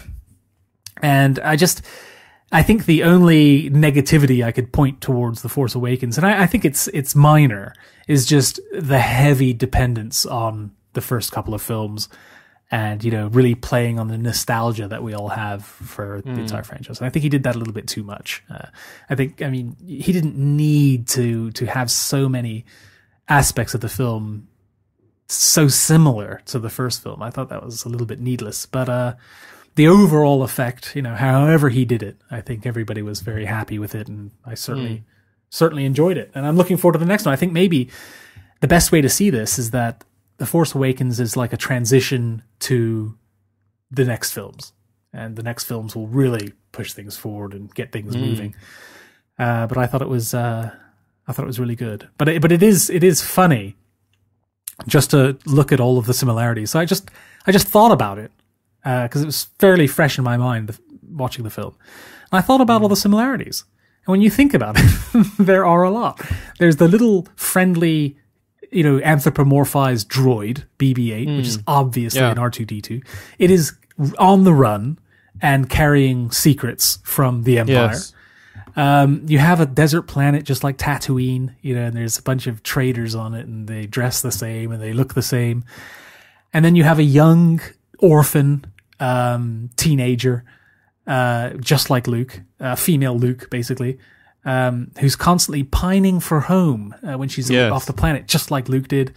B: and I just. I think the only negativity I could point towards The Force Awakens, and I, I think it's it's minor, is just the heavy dependence on the first couple of films, and, you know, really playing on the nostalgia that we all have for the mm. entire franchise. And I think he did that a little bit too much. Uh, I think, I mean, he didn't need to to have so many aspects of the film so similar to the first film. I thought that was a little bit needless, but uh, the overall effect, you know, however he did it, I think everybody was very happy with it, and I certainly mm. certainly enjoyed it. And I'm looking forward to the next one. I think maybe the best way to see this is that The Force Awakens is like a transition to the next films, and the next films will really push things forward and get things mm. moving. Uh, but I thought it was uh, I thought it was really good. But it, but it is it is funny just to look at all of the similarities. So I just I just thought about it because uh, it was fairly fresh in my mind watching the film. And I thought about all the similarities. And when you think about it, there are a lot. There's the little friendly, you know, anthropomorphized droid, B B eight, mm. which is obviously yeah. an R two D two. It is on the run and carrying secrets from the Empire. Yes. Um, you have a desert planet just like Tatooine, you know, and there's a bunch of traders on it, and they dress the same and they look the same. And then you have a young orphan um, teenager, uh, just like Luke, uh, female Luke, basically, um, who's constantly pining for home uh, when she's yes. off the planet, just like Luke did.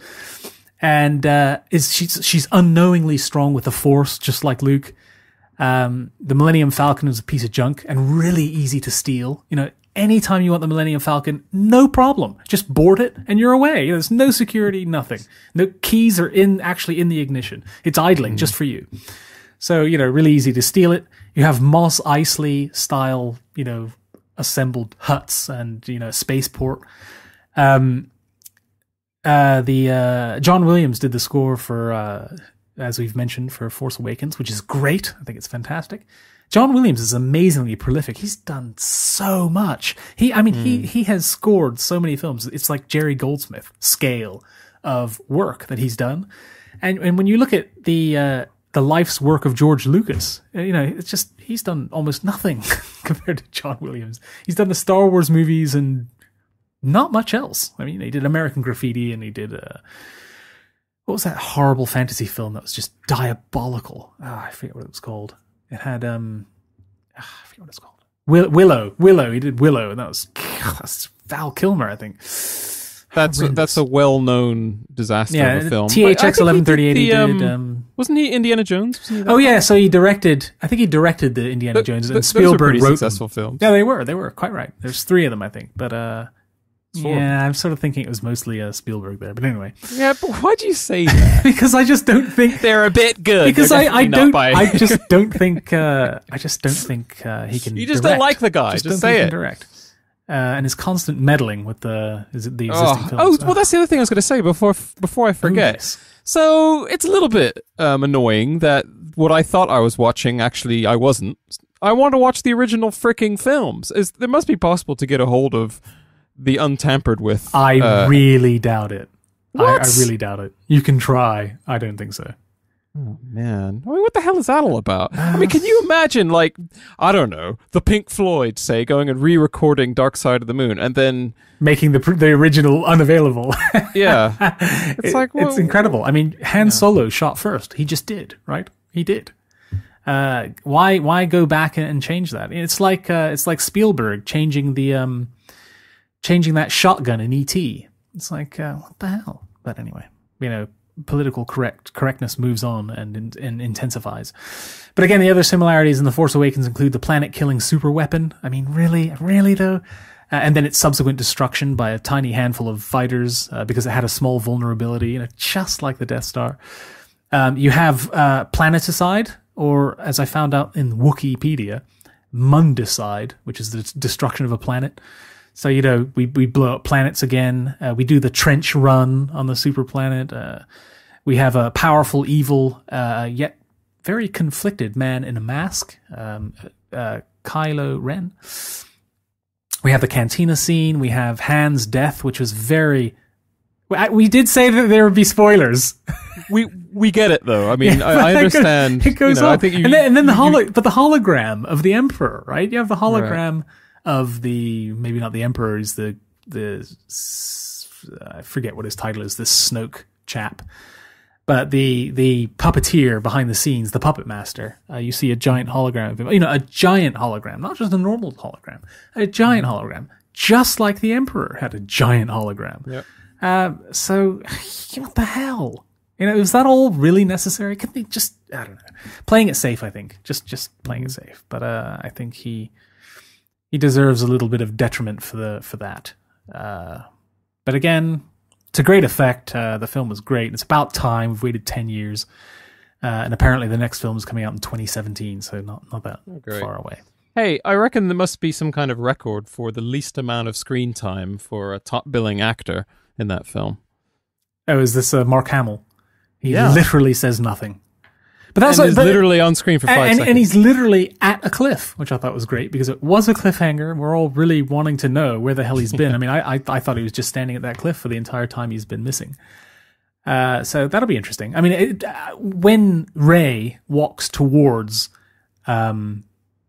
B: And uh, is she's she's unknowingly strong with the Force, just like Luke. Um, the Millennium Falcon is a piece of junk and really easy to steal. You know, anytime you want the Millennium Falcon, no problem. Just board it and you're away. You know, there's no security, nothing. No keys are in actually in the ignition. It's idling mm. just for you. So, you know, really easy to steal it. You have Mos Eisley style, you know, assembled huts and, you know, spaceport. Um, uh, the, uh, John Williams did the score for, uh, as we've mentioned, for Force Awakens, which is great. I think it's fantastic. John Williams is amazingly prolific. He's done so much. He, I mean, mm. he, he has scored so many films. It's like Jerry Goldsmith scale of work that he's done. And, and when you look at the, uh, the life's work of George Lucas, you know, it's just, he's done almost nothing compared to John Williams. He's done the Star Wars movies and not much else. I mean, he did American Graffiti and he did, uh, what was that horrible fantasy film that was just diabolical? Oh, I forget what it was called. It had, um, oh, I forget what it's called. Will- Willow. Willow. He did Willow, and that was that's Val Kilmer, I think.
A: That's a, that's a well-known disaster
B: yeah,
A: of a film.
B: T H X eleven thirty-eight he did. The, um, um,
A: wasn't he Indiana Jones? He
B: oh, yeah, so he directed, I think he directed the Indiana but, Jones, and
A: but
B: Spielberg
A: those were
B: wrote
A: successful
B: them.
A: films.
B: Yeah, they were. They were, quite right. There's three of them, I think, but, uh, yeah, I'm sort of thinking it was mostly uh, Spielberg there, but anyway.
A: Yeah, but why'd you say that?
B: Because I just don't think
A: they're a bit good.
B: Because I, I don't,
A: by...
B: I just don't think, uh, I just don't think uh, he can.
A: You just
B: direct.
A: don't like the guy. Just, just say it.
B: Direct, uh, and his constant meddling with the is it the existing
A: oh.
B: films.
A: Oh, well, that's the other thing I was going to say before before I forget. Oh, yes. So it's a little bit um, annoying that what I thought I was watching actually I wasn't. I want to watch the original freaking films. Is there must be possible to get a hold of the untampered with.
B: I
A: uh,
B: really doubt it.
A: What?
B: I, I really doubt it. You can try. I don't think so.
A: Oh, man. I mean, what the hell is that all about? I mean, can you imagine, like, I don't know, the Pink Floyd, say, going and re-recording Dark Side of the Moon and then...
B: making the the original unavailable.
A: Yeah. It's
B: it,
A: like... Well,
B: it's incredible. I mean, Han yeah. Solo shot first. He just did, right? He did. Uh, why why go back and change that? It's like uh, it's like Spielberg changing the... um. Changing that shotgun in E T It's like, uh, what the hell? But anyway, you know, political correct correctness moves on and, and intensifies. But again, the other similarities in The Force Awakens include the planet-killing super weapon. I mean, really? Really, though? Uh, and then its subsequent destruction by a tiny handful of fighters uh, because it had a small vulnerability, you know, just like the Death Star. Um, you have uh, planeticide, or as I found out in Wikipedia, mundicide, which is the destruction of a planet. So, you know, we, we blow up planets again. Uh, we do the trench run on the super planet. Uh, we have a powerful, evil, uh, yet very conflicted man in a mask, um, uh, Kylo Ren. We have the cantina scene. We have Han's death, which was very... We did say that there would be spoilers.
A: we we get it, though. I mean, yeah, I, I understand.
B: It goes
A: you know,
B: on.
A: I think you,
B: and then, and then the
A: you,
B: holo-
A: you,
B: but the hologram of the Emperor, right? You have the hologram...
A: Right.
B: Of the maybe not the Emperor is the the I forget what his title is, this Snoke chap, but the the puppeteer behind the scenes, the puppet master. Uh, you see a giant hologram of him, you know, a giant hologram, not just a normal hologram, a giant mm-hmm. hologram, just like the Emperor had a giant hologram.
A: Yep.
B: Uh, so what the hell? You know, is that all really necessary? Could they just I don't know, playing it safe? I think just just playing it safe, but uh, I think he. He deserves a little bit of detriment for the for that. Uh, but again, to great effect. Uh, the film was great. It's about time. We've waited ten years. Uh, and apparently the next film is coming out in twenty seventeen, so not, not that
A: oh,
B: far away.
A: Hey, I reckon there must be some kind of record for the least amount of screen time for a top billing actor in that film.
B: Oh, is this uh, Mark Hamill? He
A: Yeah.
B: literally says nothing. But that's
A: and
B: like,
A: is
B: but,
A: literally on screen for five
B: and,
A: seconds.
B: and he's literally at a cliff, which I thought was great because it was a cliffhanger. We're all really wanting to know where the hell he's been. I mean, I, I I thought he was just standing at that cliff for the entire time he's been missing. Uh, so that'll be interesting. I mean, it, uh, when Rey walks towards um,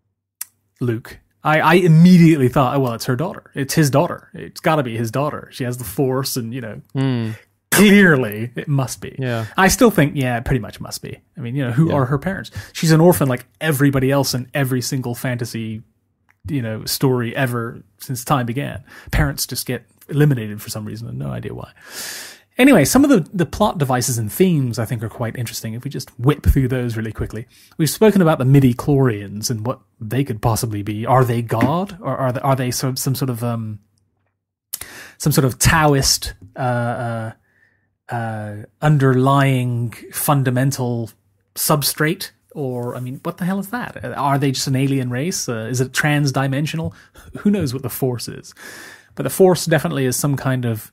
B: Luke, I, I immediately thought, oh well, it's her daughter. It's his daughter. It's got to be his daughter. She has the Force, and you know.
A: Mm.
B: Clearly, it must be.
A: Yeah.
B: I still think, yeah, it pretty much must be. I mean, you know, who
A: Yeah.
B: are her parents? She's an orphan like everybody else in every single fantasy, you know, story ever since time began. Parents just get eliminated for some reason, and no idea why. Anyway, some of the, the plot devices and themes I think are quite interesting. If we just whip through those really quickly. We've spoken about the midi-chlorians and what they could possibly be. Are they God? Or are they, are they some, some sort of, um, some sort of Taoist, uh, uh, Uh, underlying fundamental substrate, or I mean, what the hell is that? Are they just an alien race? Uh, is it trans-dimensional? Who knows what the Force is? But the Force definitely is some kind of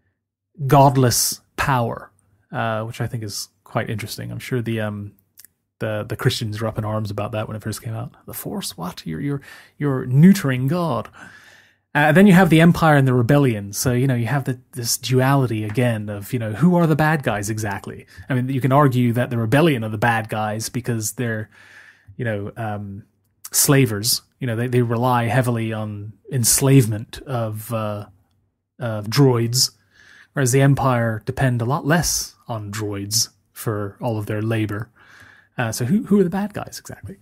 B: godless power, uh, which I think is quite interesting. I'm sure the um, the the Christians were up in arms about that when it first came out. The Force? What? You're you're you're neutering God. Uh, then you have the Empire and the Rebellion. So, you know, you have the, this duality again of, you know, who are the bad guys exactly? I mean, you can argue that the Rebellion are the bad guys because they're, you know, um, slavers. You know, they, they rely heavily on enslavement of, uh, of droids, whereas the Empire depend a lot less on droids for all of their labor. Uh, so who, who are the bad guys exactly?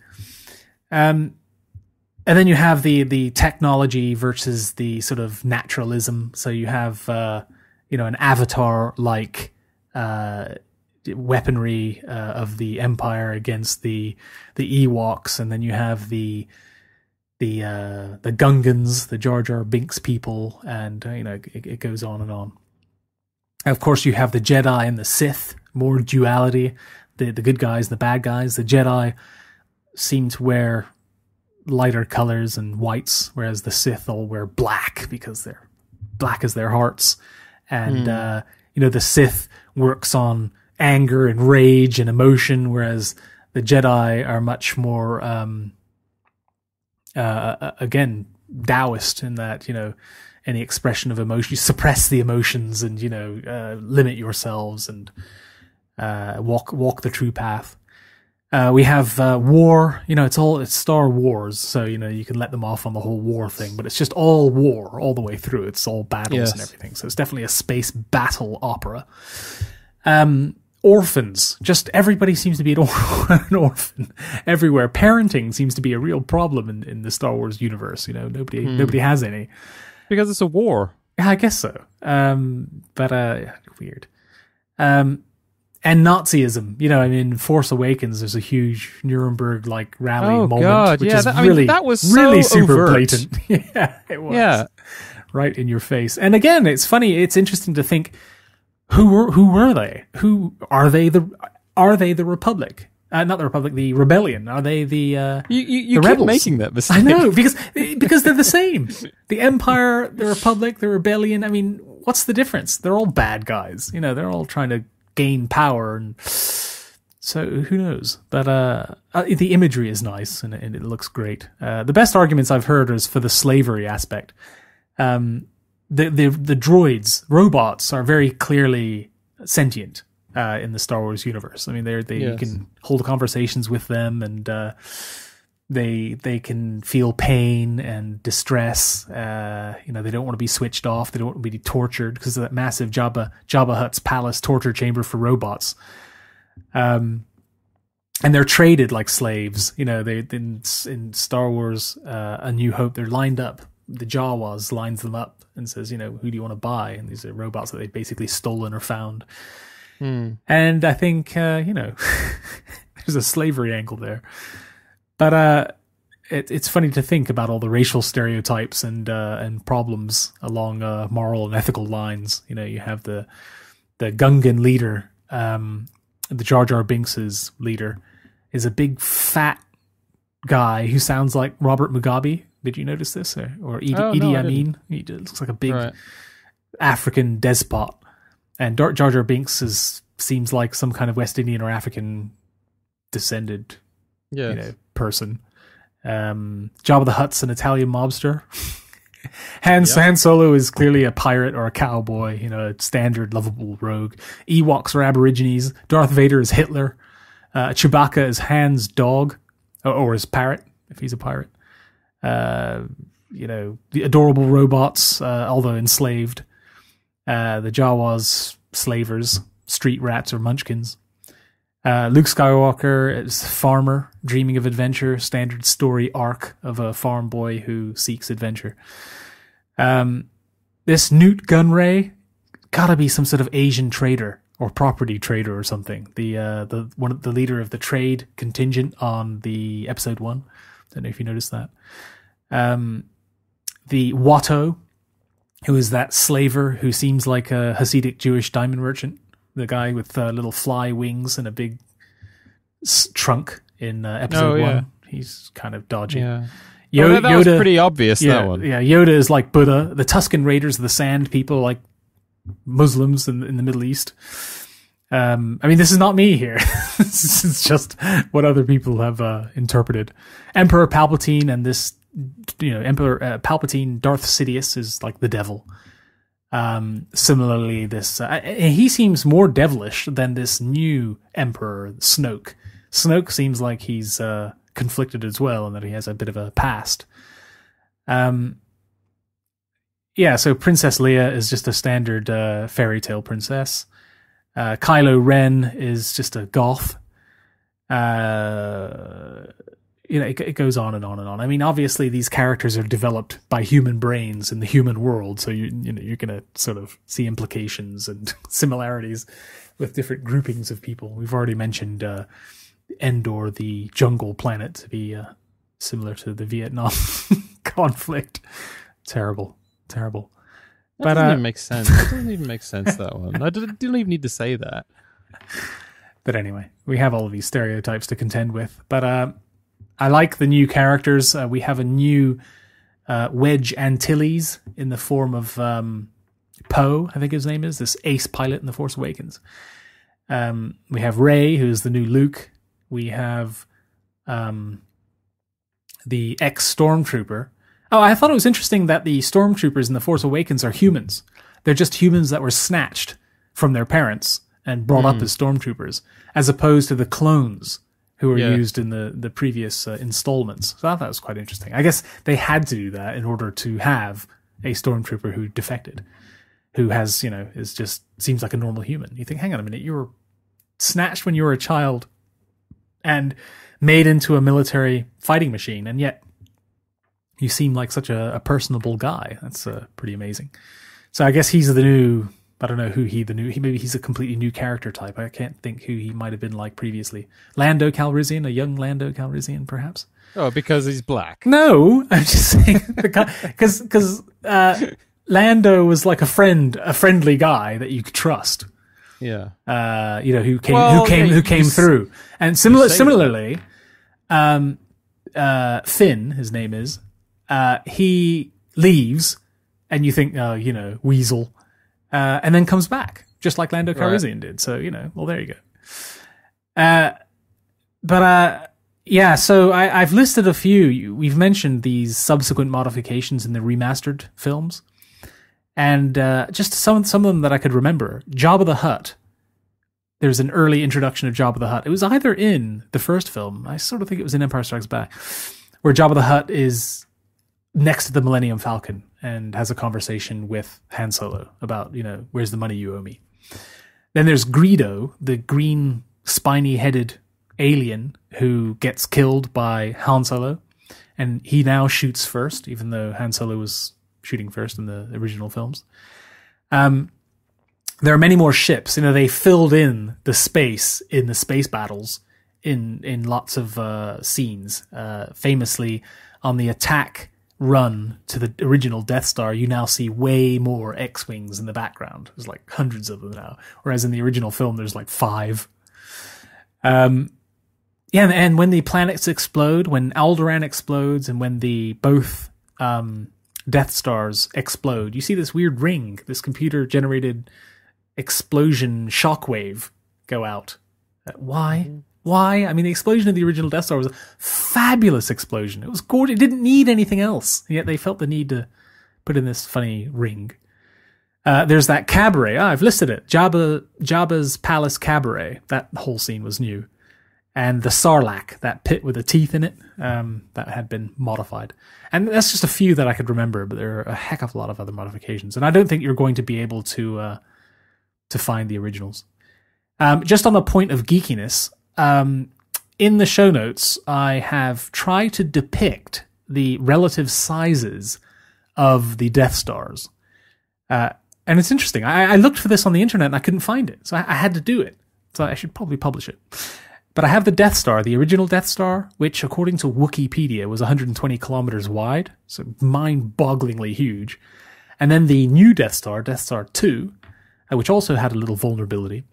B: Um, And then you have the the technology versus the sort of naturalism. So you have uh, you know an avatar-like uh, weaponry uh, of the Empire against the the Ewoks, and then you have the the uh, the Gungans, the Jar Jar Binks people, and uh, you know it, it goes on and on. And of course, you have the Jedi and the Sith, more duality. The the good guys, the bad guys. The Jedi seem to wear lighter colors and whites, whereas the Sith all wear black because they're black as their hearts. And, mm. uh, you know, the Sith works on anger and rage and emotion, whereas the Jedi are much more, um, uh, again, Taoist in that, you know, any expression of emotion, you suppress the emotions and, you know, uh, limit yourselves and, uh, walk, walk the true path. Uh, we have uh, war, you know, it's all, it's Star Wars, so, you know, you can let them off on the whole war thing, but it's just all war all the way through. It's all battles yes. and everything, so it's definitely a space battle opera. Um, orphans, just everybody seems to be an, or- an orphan everywhere. Parenting seems to be a real problem in, in the Star Wars universe, you know, nobody hmm. nobody has any.
A: Because it's a war.
B: Yeah, I guess so. Um, but, uh, weird. Um, And Nazism, you know, I mean, Force Awakens, there's a huge Nuremberg-like rally
A: oh,
B: moment,
A: God.
B: which
A: yeah,
B: is
A: that,
B: really,
A: I mean, that was so
B: really super
A: overt.
B: blatant. Yeah, it was.
A: Yeah.
B: Right in your face. And again, it's funny, it's interesting to think, who were, who were they? Who, are they the, are they the Republic? Uh, not the Republic, the Rebellion. Are they the, uh,
A: you, you, you
B: the
A: keep
B: rebels?
A: making that mistake.
B: I know, because, because they're the same. The Empire, the Republic, the Rebellion, I mean, what's the difference? They're all bad guys. You know, they're all trying to gain power, and so who knows? But uh, uh, the imagery is nice and it, and it looks great. Uh, the best arguments I've heard is for the slavery aspect. Um, the the the droids, robots, are very clearly sentient uh, in the Star Wars universe. I mean, they they yes. you can hold conversations with them, and uh, they they can feel pain and distress. Uh, you know, they don't want to be switched off. They don't want to be tortured because of that massive Jabba Jabba Hutt's palace torture chamber for robots. Um, and they're traded like slaves. You know, they in, in Star Wars uh, A New Hope, they're lined up. The Jawas lines them up and says, you know, who do you want to buy? And these are robots that they've basically stolen or found. Hmm. And I think, uh, you know, there's a slavery angle there. But uh, it, it's funny to think about all the racial stereotypes and uh, and problems along uh, moral and ethical lines. You know, you have the the Gungan leader, um, the Jar Jar Binks' leader, is a big fat guy who sounds like Robert Mugabe. Did you notice this? Or, or Idi,
A: Oh,
B: Idi
A: no, I
B: Amin? He looks like a big
A: Right.
B: African despot. And Dar- Jar Jar Binks is, seems like some kind of West Indian or African descended
A: Yes.
B: you know, person. Um, Jabba the Hutt's an Italian mobster. Han,
A: Yep.
B: Han Solo is clearly a pirate or a cowboy, you know, a standard lovable rogue. Ewoks are Aborigines. Darth Vader is Hitler. Uh, Chewbacca is Han's dog, or, or his parrot, if he's a pirate. Uh, you know, the adorable robots, uh, although enslaved. Uh, the Jawas, slavers, street rats or munchkins. Uh, Luke Skywalker is farmer, dreaming of adventure, standard story arc of a farm boy who seeks adventure. Um, this Newt Gunray, gotta be some sort of Asian trader or property trader or something. The uh, the one of the leader of the trade contingent on the episode one. Don't know if you noticed that. Um, the Watto, who is that slaver who seems like a Hasidic Jewish diamond merchant. The guy with uh, little fly wings and a big s- trunk in uh, episode
A: Oh, yeah.
B: one. He's kind of dodgy.
A: Yeah.
B: Yo-
A: Oh, that, that
B: Yoda,
A: was pretty obvious,
B: yeah,
A: that one.
B: yeah. Yoda is like Buddha. The Tuscan Raiders are the sand people, like Muslims in, in the Middle East. Um, I mean, this is not me here. This is just what other people have uh, interpreted. Emperor Palpatine and this, you know, Emperor uh, Palpatine, Darth Sidious is like the devil. Um, similarly, this uh, he seems more devilish than this new Emperor Snoke. Snoke seems like he's uh, conflicted as well, and that he has a bit of a past. Um, yeah. So Princess Leia is just a standard uh, fairy tale princess. Uh, Kylo Ren is just a goth. Uh, you know, it, it goes on and on and on. I mean, obviously, these characters are developed by human brains in the human world, so you you know you're gonna sort of see implications and similarities with different groupings of people. We've already mentioned uh, Endor, the jungle planet, to be uh, similar to the Vietnam conflict. Terrible, terrible.
A: That
B: But
A: doesn't
B: uh,
A: even make sense. That doesn't even make sense, that one. I didn't, didn't even need to say that.
B: But anyway, we have all of these stereotypes to contend with. But uh, I like the new characters. Uh, we have a new uh, Wedge Antilles in the form of um, Poe, I think his name is, this ace pilot in The Force Awakens. Um, we have Rey, who is the new Luke. We have um, the ex-Stormtrooper. Oh, I thought it was interesting that the Stormtroopers in The Force Awakens are humans. They're just humans that were snatched from their parents and brought
A: Mm.
B: up as Stormtroopers, as opposed to the clones who were
A: Yeah.
B: used in the, the previous uh, installments. So I thought that was quite interesting. I guess they had to do that in order to have a Stormtrooper who defected, who has, you know, is just seems like a normal human. You think, hang on a minute, you were snatched when you were a child and made into a military fighting machine, and yet you seem like such a, a personable guy. That's uh, pretty amazing. So I guess he's the new, I don't know who he, the new, he maybe he's a completely new character type. I can't think who he might have been like previously. Lando Calrissian, a young Lando Calrissian, perhaps?
A: Oh, because he's black.
B: No, I'm just saying, because because uh, Lando was like a friend, a friendly guy that you could trust.
A: Yeah.
B: Uh, you know, who came,
A: Well,
B: who came,
A: yeah,
B: who
A: you
B: came
A: s-
B: through. And similar,
A: say
B: similarly, um, uh, Finn, his name is, uh, he leaves, and you think, oh, you know, Weasel, uh, and then comes back, just like Lando Calrissian did. So, you know, well, there you go. Uh, but, uh, yeah, so I, I've listed a few. You- We've mentioned these subsequent modifications in the remastered films. And uh, just some some of them that I could remember. Jabba the Hutt. There's an early introduction of Jabba the Hutt. It was either in the first film, I sort of think it was in Empire Strikes Back, where Jabba the Hutt is next to the Millennium Falcon and has a conversation with Han Solo about, you know, where's the money you owe me. Then there's Greedo, the green spiny-headed alien who gets killed by Han Solo, and he now shoots first, even though Han Solo was shooting first in the original films. Um, there are many more ships. You know, they filled in the space in the space battles in in lots of uh, scenes. Uh, famously, on the attack run to the original Death Star, you now see way more X-Wings in the background. There's like hundreds of them now, whereas in the original film, there's like five. Um, Yeah, and when the planets explode, when Alderaan explodes, and when the both um, Death Stars explode, you see this weird ring, this computer-generated explosion shockwave go out. Uh, why? Mm-hmm. Why? I mean, the explosion of the original Death Star was a fabulous explosion. It was gorgeous. It didn't need anything else. Yet they felt the need to put in this funny ring. Uh, there's that cabaret. Ah, I've listed it. Jabba, Jabba's Palace Cabaret. That whole scene was new. And the Sarlacc, that pit with the teeth in it, um, that had been modified. And that's just a few that I could remember, but there are a heck of a lot of other modifications. And I don't think you're going to be able to uh, to find the originals. Um, just on the point of geekiness, um, in the show notes, I have tried to depict the relative sizes of the Death Stars. Uh, and it's interesting. I, I looked for this on the internet and I couldn't find it. So I, I had to do it. So I should probably publish it. But I have the Death Star, the original Death Star, which according to Wikipedia was one hundred twenty kilometers wide, so mind-bogglingly huge. And then the new Death Star, Death Star two, uh, which also had a little vulnerability,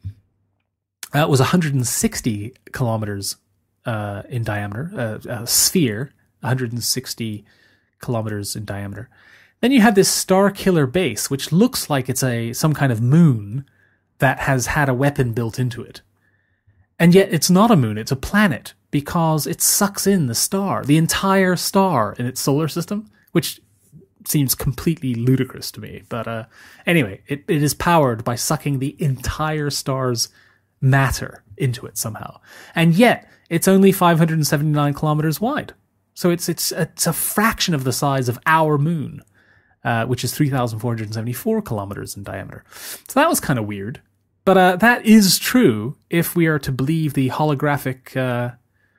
B: uh, was one hundred sixty kilometers uh, in diameter, uh, a sphere, one hundred sixty kilometers in diameter. Then you have this Star Killer base, which looks like it's a some kind of moon that has had a weapon built into it. And yet it's not a moon, it's a planet, because it sucks in the star, the entire star in its solar system, which seems completely ludicrous to me. But uh, anyway, it, it is powered by sucking the entire star's matter into it somehow. And yet it's only five hundred seventy-nine kilometers wide. So it's it's it's a fraction of the size of our moon, uh, which is three thousand four hundred seventy-four kilometers in diameter. So that was kind of weird. But uh, that is true if we are to believe the holographic uh,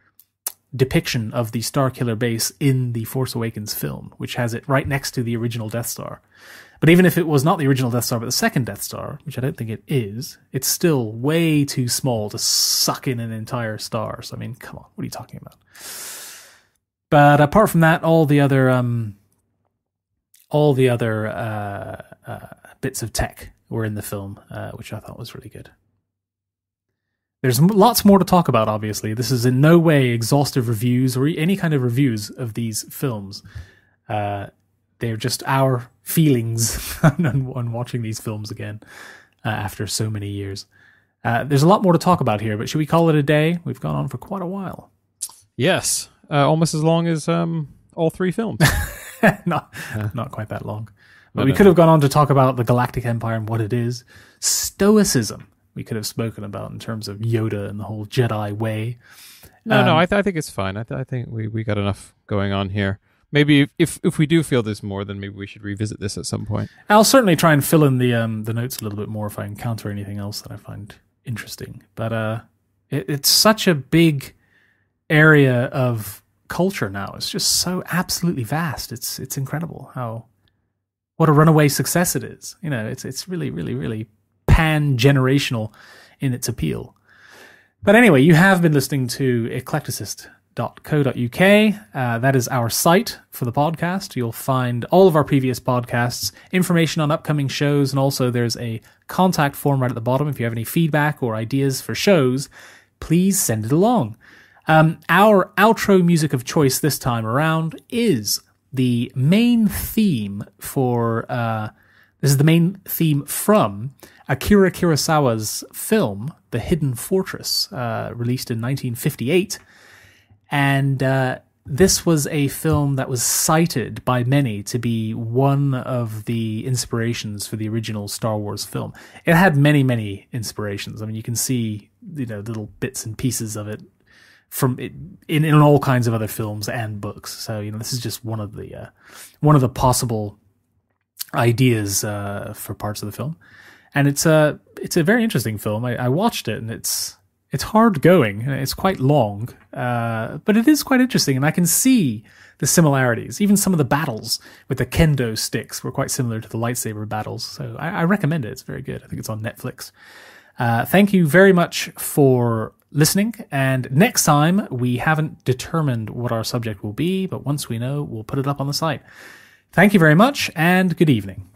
B: depiction of the Starkiller base in the Force Awakens film, which has it right next to the original Death Star. But even if it was not the original Death Star, but the second Death Star, which I don't think it is, it's still way too small to suck in an entire star. So, I mean, come on, what are you talking about? But apart from that, all the other, um, all the other uh, uh, bits of tech were in the film, uh, which I thought was really good. There's lots more to talk about, obviously. This is in no way exhaustive reviews or any kind of reviews of these films. Uh, they're just our feelings on, on watching these films again uh, after so many years. Uh, there's a lot more to talk about here, but should we call it a day? We've gone on for quite a while.
A: Yes, uh, almost as long as um, all three films.
B: not,
A: uh.
B: not quite that long. But
A: No,
B: we
A: no,
B: could
A: no.
B: have gone on to talk about the Galactic Empire and what it is. Stoicism, we could have spoken about in terms of Yoda and the whole Jedi way.
A: No,
B: Um,
A: no, I, th- I think it's fine. I, th- I think we, we got enough going on here. Maybe if, if if we do feel there's more, then maybe we should revisit this at some point.
B: I'll certainly try and fill in the um, the notes a little bit more if I encounter anything else that I find interesting. But uh, it, it's such a big area of culture now. It's just so absolutely vast. It's it's incredible how what a runaway success it is. You know, it's it's really really really pan-generational in its appeal. But anyway, you have been listening to eclecticist dot co dot uk. Uh, that is our site for the podcast. You'll find all of our previous podcasts, information on upcoming shows, and also there's a contact form right at the bottom. If you have any feedback or ideas for shows, please send it along. Um, our outro music of choice this time around is the main theme for... Uh, this is the main theme from Akira Kurosawa's film, The Hidden Fortress, uh, released in nineteen fifty-eight. And uh, this was a film that was cited by many to be one of the inspirations for the original Star Wars film. It had many, many inspirations. I mean, you can see, you know, little bits and pieces of it from it, in in all kinds of other films and books. So, you know, this is just one of the uh, one of the possible ideas uh, for parts of the film. And it's a it's a very interesting film. I, I watched it, and it's. It's hard going. It's quite long, uh, but it is quite interesting, and I can see the similarities. Even some of the battles with the kendo sticks were quite similar to the lightsaber battles, so I, I recommend it. It's very good. I think it's on Netflix. Uh, thank you very much for listening, and next time, we haven't determined what our subject will be, but once we know, we'll put it up on the site. Thank you very much, and good evening.